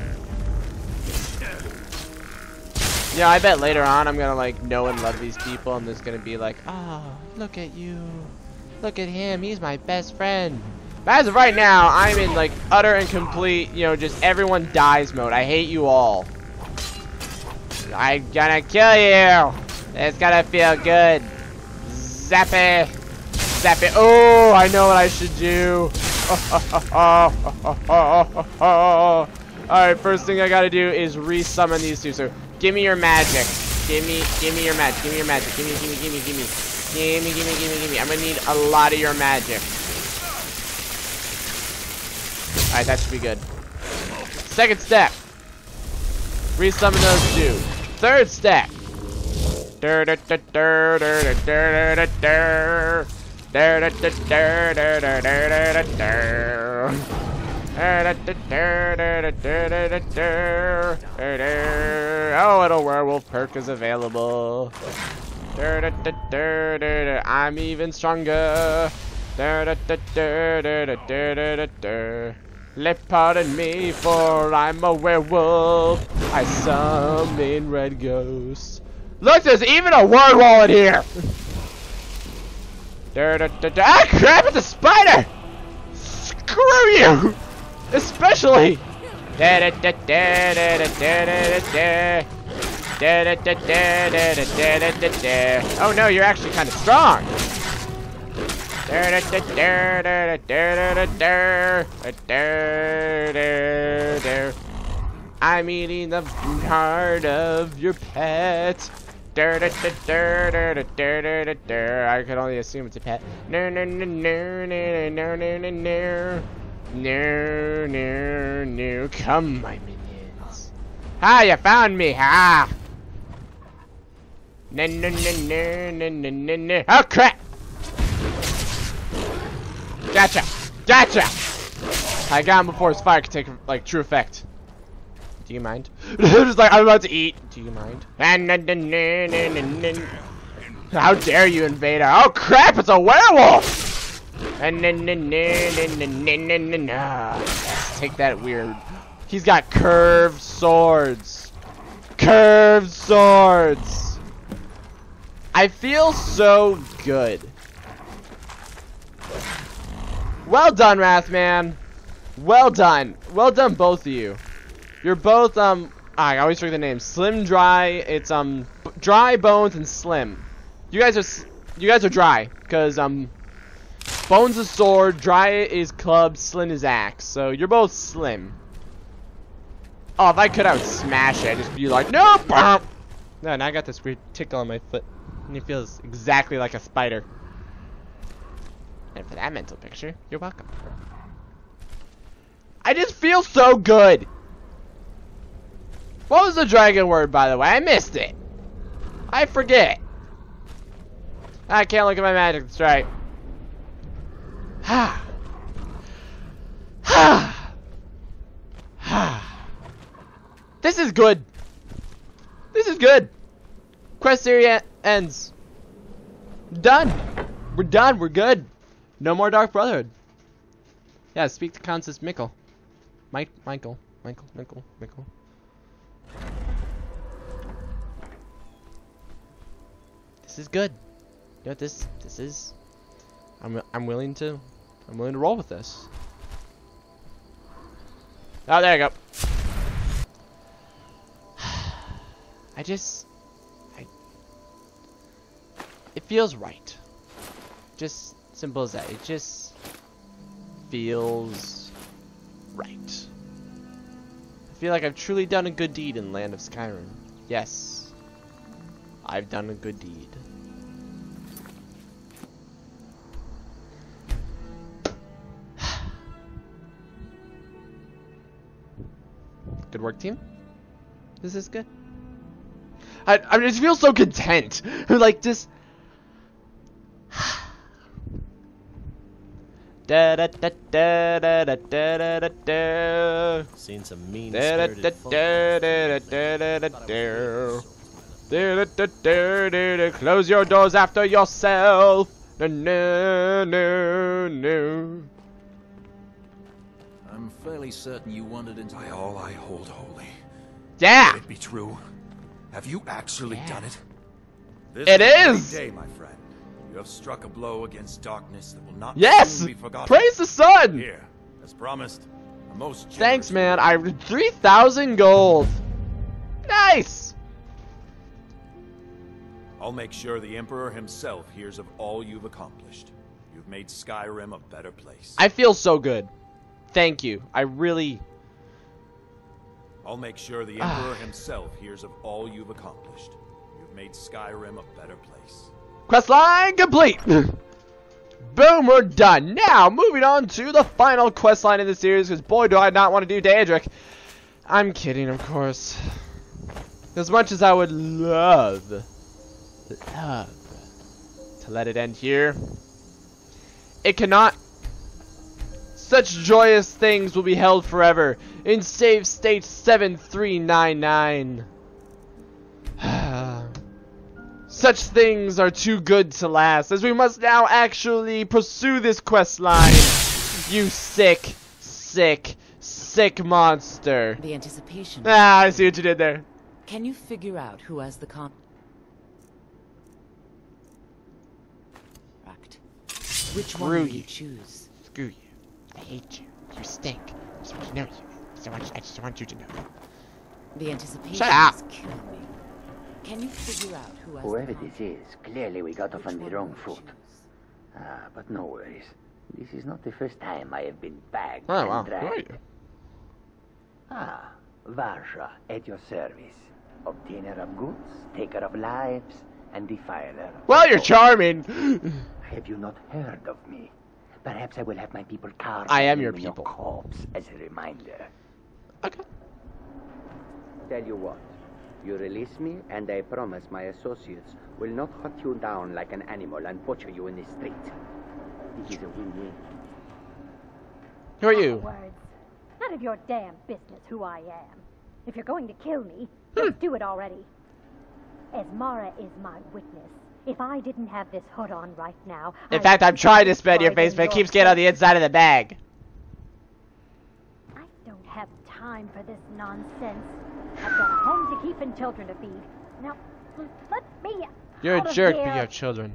Yeah, I bet later on I'm gonna like know and love these people, and there's gonna be like, oh, look at you, look at him, he's my best friend. But as of right now, I'm in like utter and complete, you know, just everyone dies mode. I hate you all. I'm gonna kill you. It's gonna feel good. Zap it, zap it. Oh, I know what I should do. All right, first thing I gotta do is resummon these two. So. Give me your magic. Give me, give me your magic. Give me your magic. Give me, give me, give me, give me. Give me, give me, give me, give me. I'm gonna need a lot of your magic. Alright, that should be good. Second step. Resummon those two. Third step. Oh, little werewolf perk is available. I'm even stronger. Let pardon me, for I'm a werewolf. I summon red ghosts. Look, there's even a word wallet here. Ah, crap! It's a spider. Screw you! Especially. Oh no, you're actually kind of strong. I'm eating the heart of your pet. I could only assume it's a pet. No, no, no, no, no, no, no, no, no. No, no, no. Come, my minions. Ha, you found me, ha. No, no, no, no, no, no, no, no. Oh, crap. Gotcha. Gotcha. I got him before his fire could take, like, true effect. Do you mind? Just like, I'm about to eat. Do you mind? How dare you, invader? Oh, crap, it's a werewolf. Take that weird. He's got curved swords. Curved swords. I feel so good. Well done, Wrathman. Well done. Well done, both of you. You're both, um, I always forget the name. Slim, Dry. It's, um, Dry, Bones, and Slim. You guys are, you guys are dry. Because, um, Bones is sword, Dry is club, Slim is axe. So you're both slim. Oh, if I could, I would smash it. I'd just be like, no, bump. No, and I got this weird tickle on my foot. And it feels exactly like a spider. And for that mental picture, you're welcome. I just feel so good. What was the dragon word, by the way? I missed it. I forget. I can't look at my magic, that's right. Ha. Ha. Ha. This is good. This is good. Quest area ends. Done. We're done. We're good. No more Dark Brotherhood. Yeah, speak to Countess Mickle. Mike, Michael, Michael, Mickle, Mickle. This is good. You know, this, this is. I'm, I'm willing to, I'm willing to roll with this. Oh, there you go. I just, I. It feels right. Just simple as that. It just feels right. I feel like I've truly done a good deed in Land of Skyrim. Yes, I've done a good deed. Good work, team. This is good. I I just feel so content. Like just. Da da da da da da da da da. Seen some mean Da da da da da da da da. Da da da da da. Close your doors after yourself. No no no no. I'm fairly certain you wandered into by all I hold holy. Yeah. Could it be true? Have you actually yeah. done it? This it is. is. Day, my friend. You have struck a blow against darkness that will not yes. soon be forgotten. Praise the sun. Here, as promised, a most. Thanks, man. I three thousand gold. Nice. I'll make sure the Emperor himself hears of all you've accomplished. You've made Skyrim a better place. I feel so good. Thank you. I really... I'll make sure the Emperor himself hears of all you've accomplished. You've made Skyrim a better place. Questline complete! Boom, we're done. Now, moving on to the final questline in the series, because boy do I not want to do Daedric. I'm kidding, of course. As much as I would love, love to let it end here, it cannot. Such joyous things will be held forever in save state seven three nine nine. Such things are too good to last, as we must now actually pursue this quest line. You sick, sick, sick monster. The anticipation. Ah, I see what you did there. Can you figure out who has the con? Which Screw one will you. you choose? Screw you. I hate you. You stink. I just want to know you. I just want, I just want you to know. The anticipation Shut up. is killing me. Can you figure out who has Whoever the this is, clearly we got off on the wrong foot. Ah, but no worries. This is not the first time I have been bagged Oh, and wow. Who are dragged. you? Ah, Varsha, at your service. Obtainer of goods, taker of lives, and defiler. Well, you're charming. Have you not heard of me? Perhaps I will have my people carve I am my your name in people. corpse as a reminder. Okay. Tell you what, you release me, and I promise my associates will not hunt you down like an animal and butcher you in the street. It is a win-win. Who are you? Words. None of your damn business who I am. If you're going to kill me, just do it already. Esmara is my witness. If I didn't have this hood on right now... In I fact, I'm would trying to spit in your destroy face, but it your keeps getting on the inside of the bag. I don't have time for this nonsense. I've got a home to keep and children to feed. Now, let me You're out a of jerk, here. but you have children.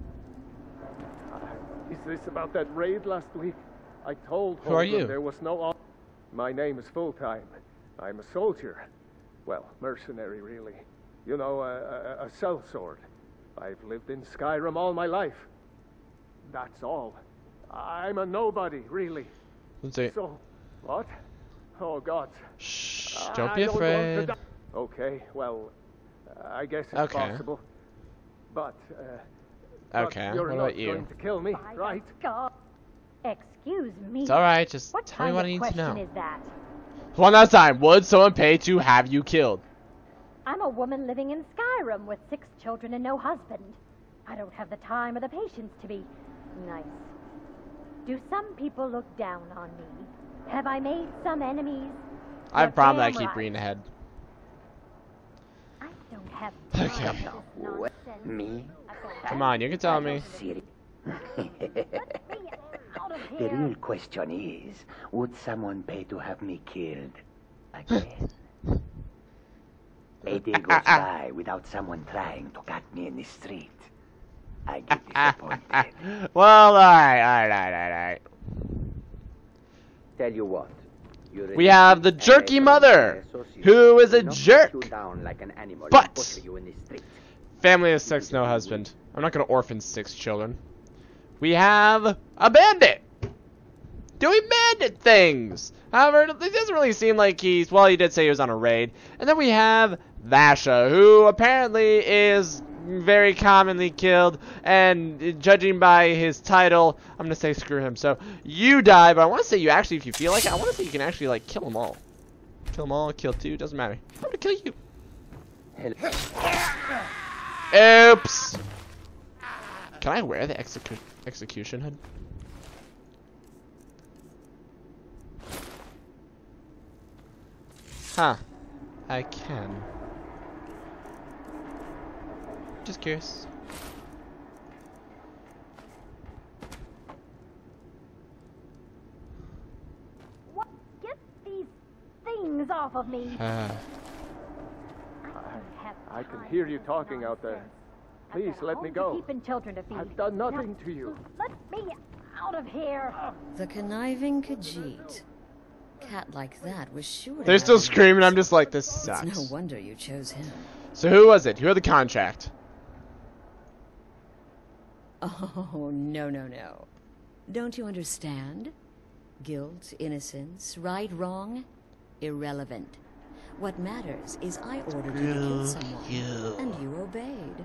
Is this about that raid last week? I told Who are Holden you? there was no... op- My name is Full-Time. I'm a soldier. Well, mercenary, really. You know, a, a, a sellsword. I've lived in Skyrim all my life. That's all. I'm a nobody, really. Let's see. So, what? Oh, God. Shh, I don't be don't want to afraid. die. Okay, well, uh, I guess it's Okay. possible. But, uh, but Okay, you're what not about you? going to kill me, By the right? God. Excuse me. It's alright, just what tell me kind what of I need to question know. is that? One last time, would someone pay to have you killed? I'm a woman living in Skyrim with six children and no husband. I don't have the time or the patience to be nice. Do some people look down on me? Have I made some enemies? I have a You're problem that I damn keep right. reading ahead. I don't have time Okay. for this nonsense. Me? Come on, you can tell me. Seri- Out of The here. real question is, would someone pay to have me killed again? A day goes by without someone trying to cut me in the street. I get disappointed. Well, alright, alright, alright, alright. Tell you what. You We release have me the and I jerky promise mother, my associates who is a will not cut jerk. you down like an animal and But butcher you in the street. family of six, no husband. I'm not gonna orphan six children. We have a bandit doing bandit things. However, it doesn't really seem like he's, well, he did say he was on a raid. And then we have Vasha, who apparently is very commonly killed, and judging by his title, I'm gonna say screw him. So you die, but I want to say you actually, if you feel like it, I want to say you can actually like kill them all. Kill them all, kill two, doesn't matter. I'm gonna kill you. Oops. Can I wear the execu execution hood? Huh. I can. Just curious. What? Get these things off of me! Uh. I can hear you talking out there. Please let me go. Keeping children to feed. I've done nothing now, to you. Let me out of here. The conniving Khajiit. Cat like that was sure. They're still screaming. I'm just like, this sucks. It's no wonder you chose him. So who was it? Who had the contract? Oh, no, no, no. Don't you understand? Guilt, innocence, right, wrong, irrelevant. What matters is I ordered you to kill someone, and you obeyed.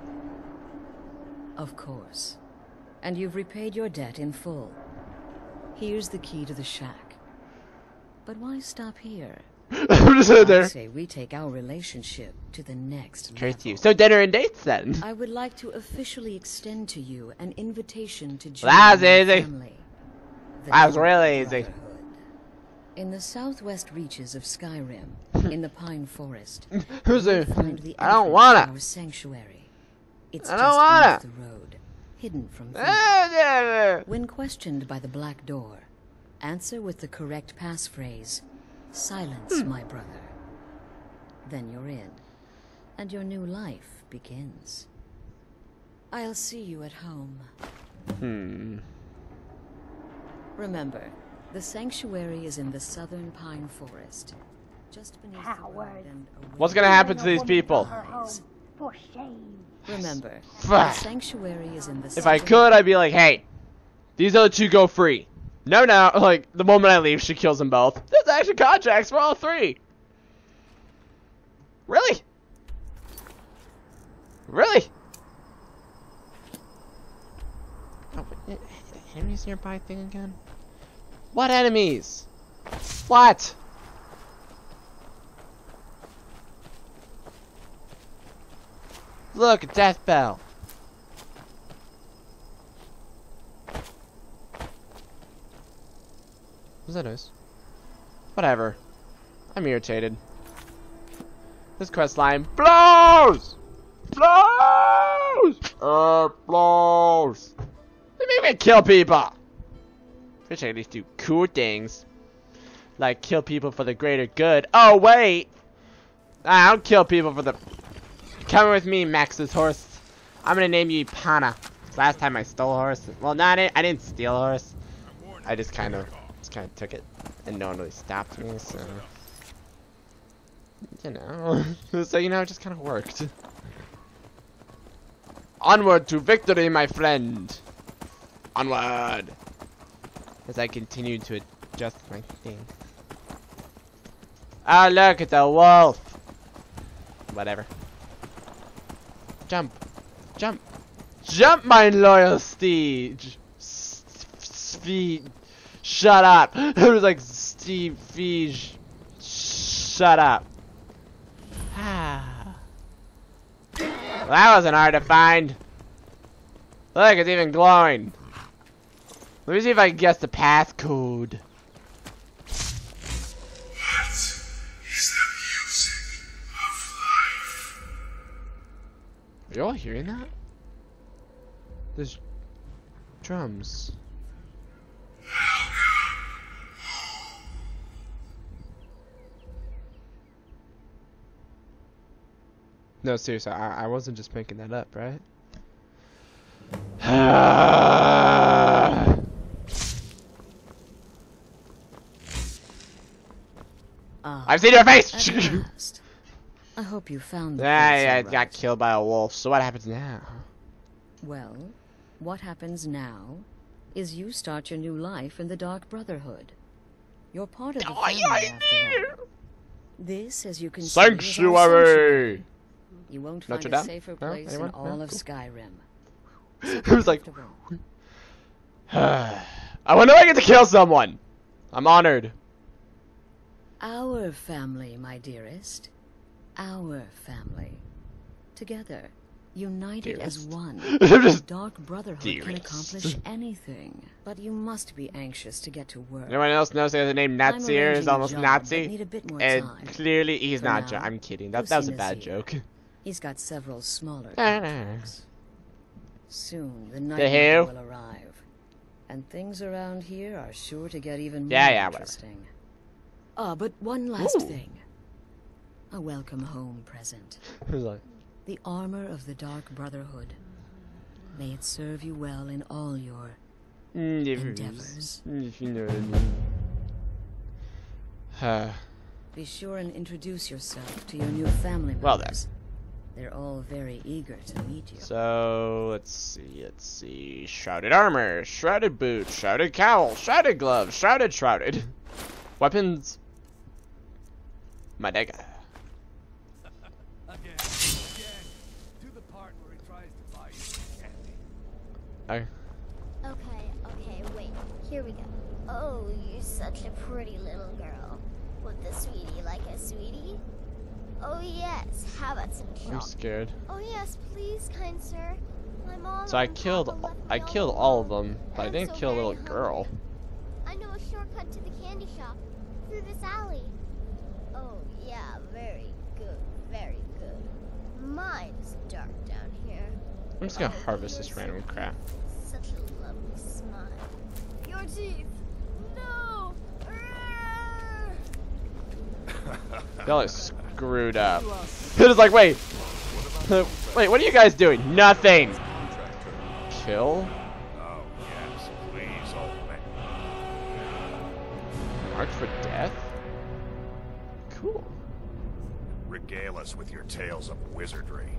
Of course. And you've repaid your debt in full. Here's the key to the shack. But why stop here? I'm just sitting there. I say we take our relationship to the next Straight level. to you. So dinner and dates then. I would like to officially extend to you an invitation to join That was my easy. family. The That was Dark really easy. Brotherhood. In the southwest reaches of Skyrim, in the pine forest, Who's you'll a- find the I don't entrance wanna. to our sanctuary. It's I just don't wanna. beneath the road, hidden from view. Ah, yeah, yeah. When questioned by the Black Door, answer with the correct passphrase, "Silence, Hmm. my brother." Then you're in, and your new life begins. I'll see you at home. Hmm. Remember, the sanctuary is in the southern pine forest, just beneath the road and away. What's gonna happen to these people? For shame. Remember, the Fuck. sanctuary is in the If I southern- could, I'd be like, hey, these other two go free. No, no. Like, the moment I leave, she kills them both. There's actually contracts for all three. Really? Really? Oh, wait, enemies nearby thing again? What enemies? What? Look, a death bell. What's that noise? Whatever. I'm irritated. This quest line blows! Blows! Uh, blows! They make me kill people! Wish I could at least do cool things. Like kill people for the greater good. Oh, wait! I don't kill people for the... Come with me, Max's horse. I'm gonna name you Ipana. Last time I stole a horse. Well, no, I didn't, I didn't steal a horse. I just kind of... Just kind of took it, and no one really stopped me, so you know, so you know, it just kind of worked. Onward to victory, my friend. Onward, as I continue to adjust my thing. Ah, look at the wolf. Whatever. Jump, jump, jump, my loyal steed. Speed. Shut up! It was like Steve Feige. Shut up. Ah. Well, that wasn't hard to find. Look, it's even glowing. Let me see if I can guess the passcode. What is the music of life? Are you all hearing that? There's drums. No, seriously, I, I wasn't just making that up, right? Ah, I've seen your face! at last. I hope you found the Yeah, place yeah, I all right. got killed by a wolf, so what happens now? Well, what happens now is you start your new life in the Dark Brotherhood. You're part of the Oh, family yeah, after all. This, as you can see, is our Sanctuary! You won't Notre find a Dame? safer No? place Anyone? in all No? of Cool. Skyrim. It was like, I wonder if I get to kill someone. I'm honored. Our family, my dearest. Our family. Together, United Dearest. as one, Just Dark Brotherhood dearest. can accomplish anything. But you must be anxious to get to work. Anyone else knows that the name Nazir is arranging a almost job, Nazi? but need a bit more And time. clearly he's For not. now, Jo I'm kidding. That, go that was see a bad Nazir. joke. He's got several smaller Ah. contracts. Soon the The night who? will arrive, and things around here are sure to get even more Yeah, yeah, whatever. interesting. Ah, but one last Ooh. thing. A welcome home present. Who's like? The armor of the Dark Brotherhood. May it serve you well in all your endeavors. If you know what I mean. Uh, Be sure and introduce yourself to your new family members. Well then. They're all very eager to meet you. So let's see, let's see. Shrouded armor, shrouded boots, shrouded cowl, shrouded gloves, shrouded shrouded. Weapons. My dagger. Again, again. Do the part where he tries to buy you candy. Okay. Okay, okay, wait. Here we go. Oh, you're such a pretty little girl. With the sweetie like a sweetie? Oh yes, how about some I'm chocolate? scared. Oh yes, please, kind sir. My mom So I and killed, Papa left me I all killed alone. all of them, but I I'm didn't so kill a very little girl. hungry. I know a shortcut to the candy shop through this alley. Oh yeah, very good, very good. Mine's dark down here. I'm just gonna Oh, harvest you're this so random crap. Such a lovely smile. Your teeth. No. Y'all are screwed up. It is like, wait, wait, what are you guys doing? Nothing. Kill. Oh, yes, please, old man. Mark for death. Cool. Regale us with your tales of wizardry.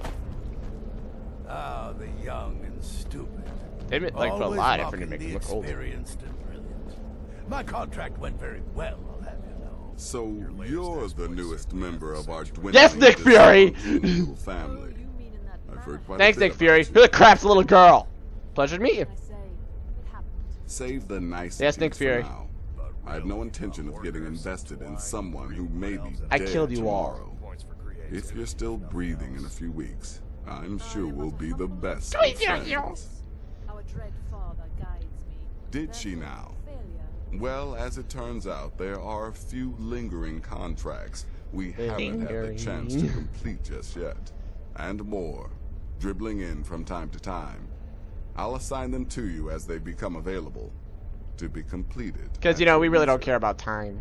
Ah, the young and stupid. They admit, like, put a Always lot of effort to mocking make the them look older. experienced and brilliant. My contract went very well, I'll have you know. So you're the newest member of our dwindling Yes, Nick Fury! little family. I've heard quite Thanks, a bit Nick Fury. about Who the crap's little girl? Pleasure to meet you. Save the niceties Yes, Nick for Fury. now. I have no intention of getting invested in someone who may be I dead killed you all. tomorrow. If you're still breathing in a few weeks, I'm sure we'll be the best of friends. Our dread father guides me. Did she now? Well, as it turns out, there are a few lingering contracts we haven't had the chance to complete just yet. And more, dribbling in from time to time. I'll assign them to you as they become available, to be completed. Because, you know, we really don't care about time.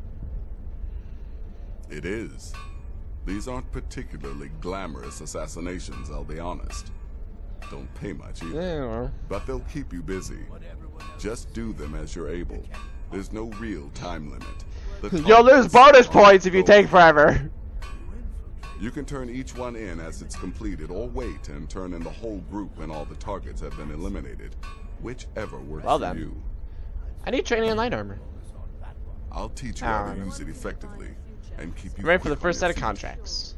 It is. These aren't particularly glamorous assassinations, I'll be honest. Don't pay much either. Yeah, well. But they'll keep you busy. Just do them as you're able. There's no real time limit. The You'll lose targets bonus are points if you take forever. You can turn each one in as it's completed, or wait and turn in the whole group when all the targets have been eliminated. Whichever works Well for then. you. I need training in light armor. I'll teach you how to Um, use it effectively and keep you I'm ready for the quick on first set your of feet. contracts.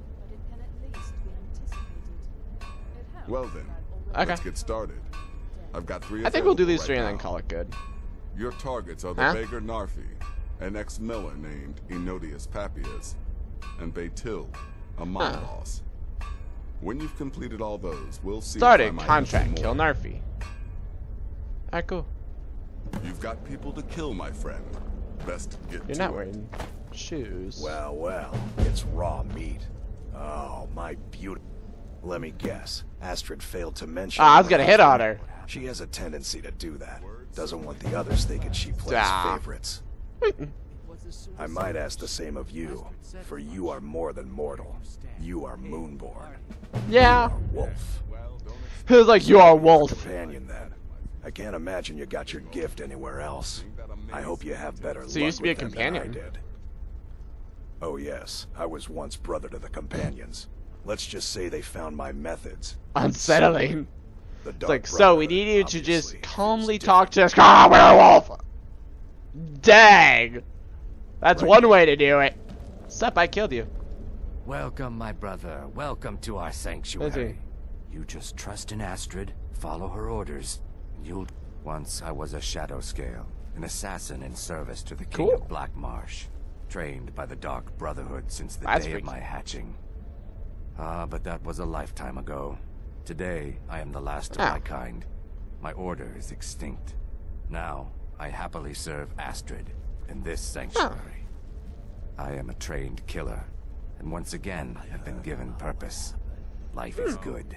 Well then, Okay. let's get started. I've got three I think we'll do available these right three and now. then call it good. Your targets are the Huh? beggar Narfi, an ex-miller named Enodius Papias, and Baytil, a mine Huh. boss. When you've completed all those, we'll see if I Started might have contract. some Kill more. Narfi. Alright, cool. You've got people to kill, my friend. Best get You're to not it. wearing shoes. Well, well, it's raw meat. Oh, my beauty. Let me guess. Astrid failed to mention. Ah, I was gonna hit on her. She has a tendency to do that. Doesn't want the others thinking she plays Ah. favorites. I might ask the same of you, for you are more than mortal. You are Moonborn. Yeah. Wolf. It was like, you are Wolf. Companion, then. I can't imagine you got your gift anywhere else. I hope you have better luck So you used to be a with them than I companion. did. Oh yes, I was once brother to the companions. Let's just say they found my methods Unsettling. The It's Dark like, so we Brotherhood, need you to just calmly talk to us. Ah, werewolf! Dang! That's one way to do it. Sup, I killed you. Welcome, my brother. Welcome to our sanctuary. You just trust in Astrid, follow her orders, and you'll... Once I was a shadow scale, an assassin in service to the king Cool. of Black Marsh, trained by the Dark Brotherhood since the That's day freaky. of my hatching. Ah, but that was a lifetime ago. Today, I am the last of Oh. my kind. My order is extinct. Now, I happily serve Astrid in this sanctuary. I am a trained killer, and once again, have been given purpose. Life is good.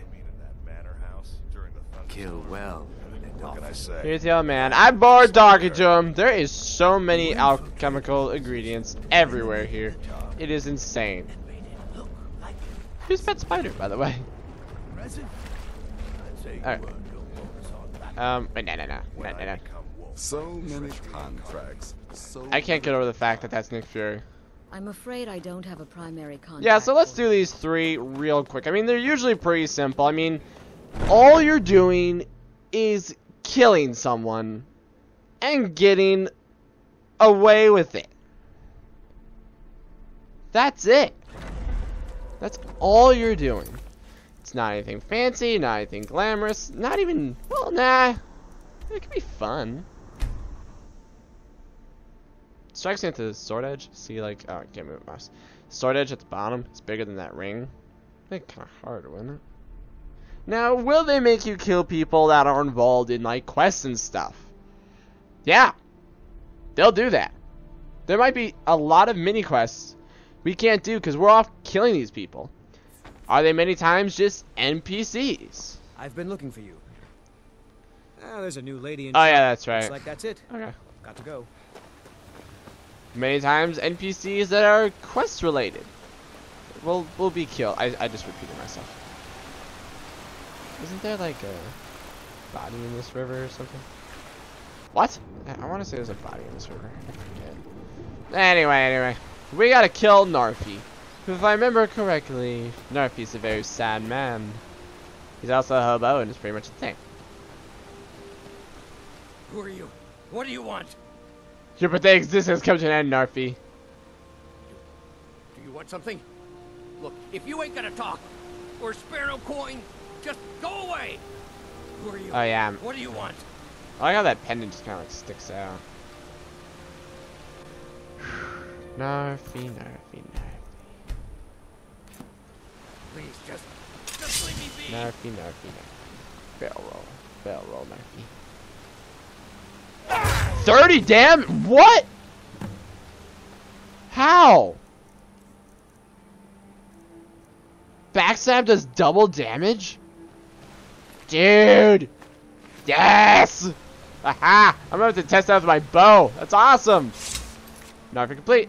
Kill well, and What can I say? Here's the other man. I'm bored talking to him. There is so many alchemical ingredients everywhere here. It is insane. Who's Pet Spider, by the way? Alright. Um, no, no, no, no, no, no. So many contracts. So I can't get over the fact that that's Nick Fury. I'm afraid I don't have a primary contact. Yeah, so let's do these three real quick. I mean, they're usually pretty simple. I mean, all you're doing is killing someone and getting away with it. That's it. That's all you're doing. It's not anything fancy, not anything glamorous, not even, well, nah. It could be fun. Strikes me at the sword edge. See, like, oh, I can't move my mouse. Sword edge at the bottom. It's bigger than that ring. I think kind of hard, wouldn't it? Now, will they make you kill people that are involved in, like, quests and stuff? Yeah. They'll do that. There might be a lot of mini quests we can't do because we're off killing these people. Are they many times just N P Cs? I've been looking for you. Ah, there's a new lady in Oh, yeah, that's right. Looks like that's it. Okay. Got to go. Many times N P Cs that are quest related will will be killed. I I just repeated myself. Isn't there like a body in this river or something? What? I, I want to say there's a body in this river. I forget. Anyway, anyway, we gotta kill Narfi. If I remember correctly, Narfi's a very sad man. He's also a hobo and it's pretty much the same. Who are you? What do you want? Your pathetic existence come to an end, Narfi. Do you want something? Look, if you ain't gonna talk, or spare no coin, just go away! Who are you? Oh, yeah. What do you want? I like how that pendant just kind of like sticks out. Narfi, Narfi, Narfi. Please, just, just leave me be! Narfi, Narfi, Narfi. Barrel roll. Barrel roll, Narfi. thirty damage? What? How? Backstab does double damage? Dude! Yes! Aha! I'm gonna have to test out with my bow. That's awesome! Narfi complete.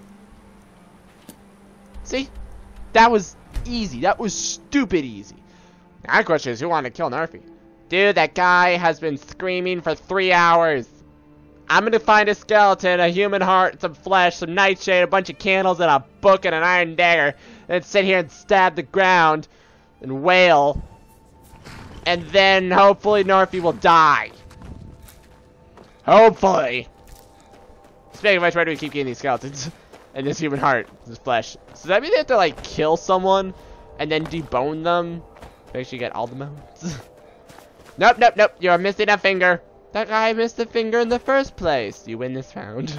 See? That was easy. That was stupid easy. Now the question is, who wanted to kill Narfi? Dude, that guy has been screaming for three hours. I'm gonna find a skeleton, a human heart, some flesh, some nightshade, a bunch of candles, and a book and an iron dagger. And sit here and stab the ground and wail. And then hopefully Narfi will die. Hopefully. Speaking of which, why do we keep getting these skeletons? And this human heart, this flesh. So does that mean they have to like kill someone and then debone them? Make sure you get all the bones. Nope, nope, nope. You're missing a finger. That guy missed a finger in the first place. You win this round.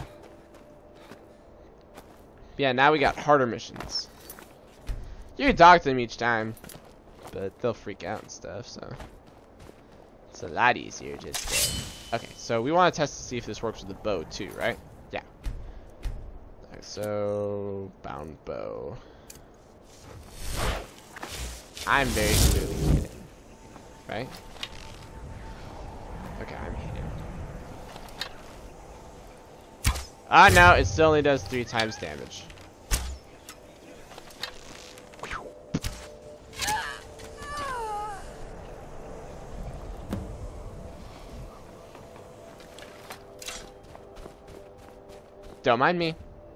Yeah, now we got harder missions. You can talk to them each time, but they'll freak out and stuff, so it's a lot easier just to... Okay, so we want to test to see if this works with the bow too, right? Yeah. Okay, so bound bow. I'm very clearly hitting, right? Okay, I'm hitting. Ah, no, it still only does three times damage. Don't mind me.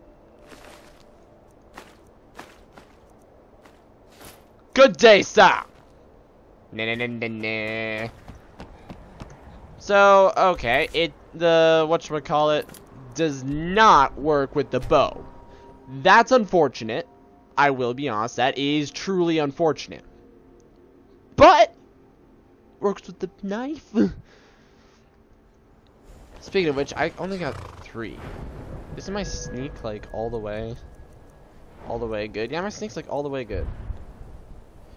Good day, sir. Nah, nah, nah, nah, nah. So, okay, it, the, whatchamacallit, does not work with the bow. That's unfortunate. I will be honest, that is truly unfortunate. But, works with the knife. Speaking of which, I only got three. Isn't my sneak, like, all the way, all the way good? Yeah, my sneak's, like, all the way good.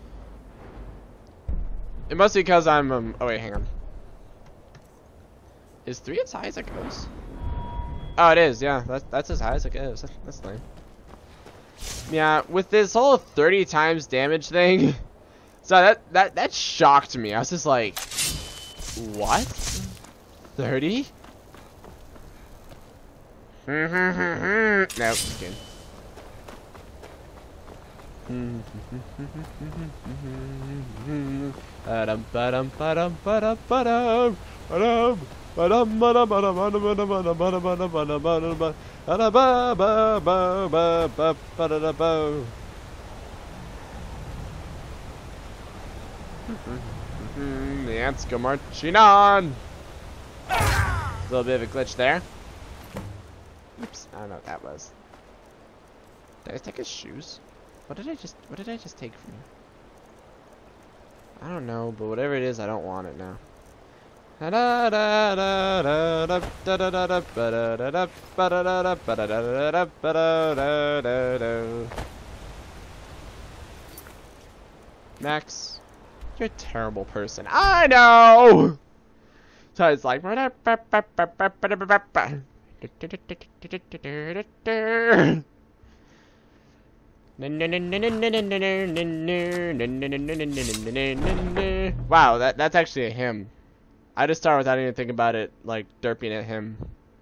It must be because I'm, um, oh wait, hang on. Is three as high as it goes? Oh, it is, yeah. That's, that's as high as it goes. That's, that's lame. Yeah, with this whole thirty times damage thing, so that, that, that shocked me. I was just like, what? thirty? No, just kidding. Ba-dum, ba-dum, ba-dum, ba-dum, ba-dum, ba-dum, ba-dum, ba-dum, ba-dum, ba-dum, ba-dum, ba-dum, ba-dum, ba-dum, ba-dum, ba-dum, ba-dum, ba-ba, ba-da-da-bo. The ants go marching on. A little bit of a glitch there. Oops, I don't know what that was. Did I take his shoes? What did I just what did I just take from you? I don't know, but whatever it is, I don't want it now. Max, you're a terrible person. I know! So it's like wow, that that's actually a hymn. I just started without even thinking about it, like derping at him.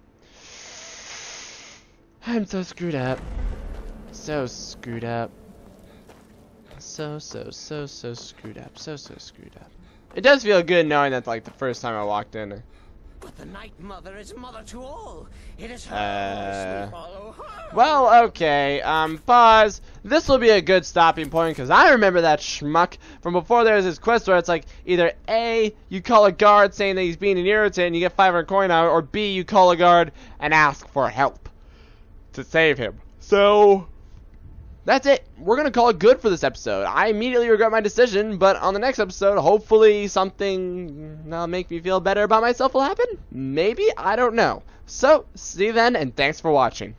I'm so screwed up. So screwed up. So so so so screwed up. So so screwed up. It does feel good knowing that like the first time I walked in. But the Night Mother is mother to all. It is her Uh, we follow. Her. well, okay. Um, pause. This will be a good stopping point because I remember that schmuck from before. There was this quest where it's like either A, you call a guard saying that he's being an irritant and you get five hundred coin out, or B, you call a guard and ask for help to save him. So that's it. We're gonna call it good for this episode. I immediately regret my decision, but on the next episode, hopefully something that'll make me feel better about myself will happen. Maybe, I don't know. So, see you then, and thanks for watching.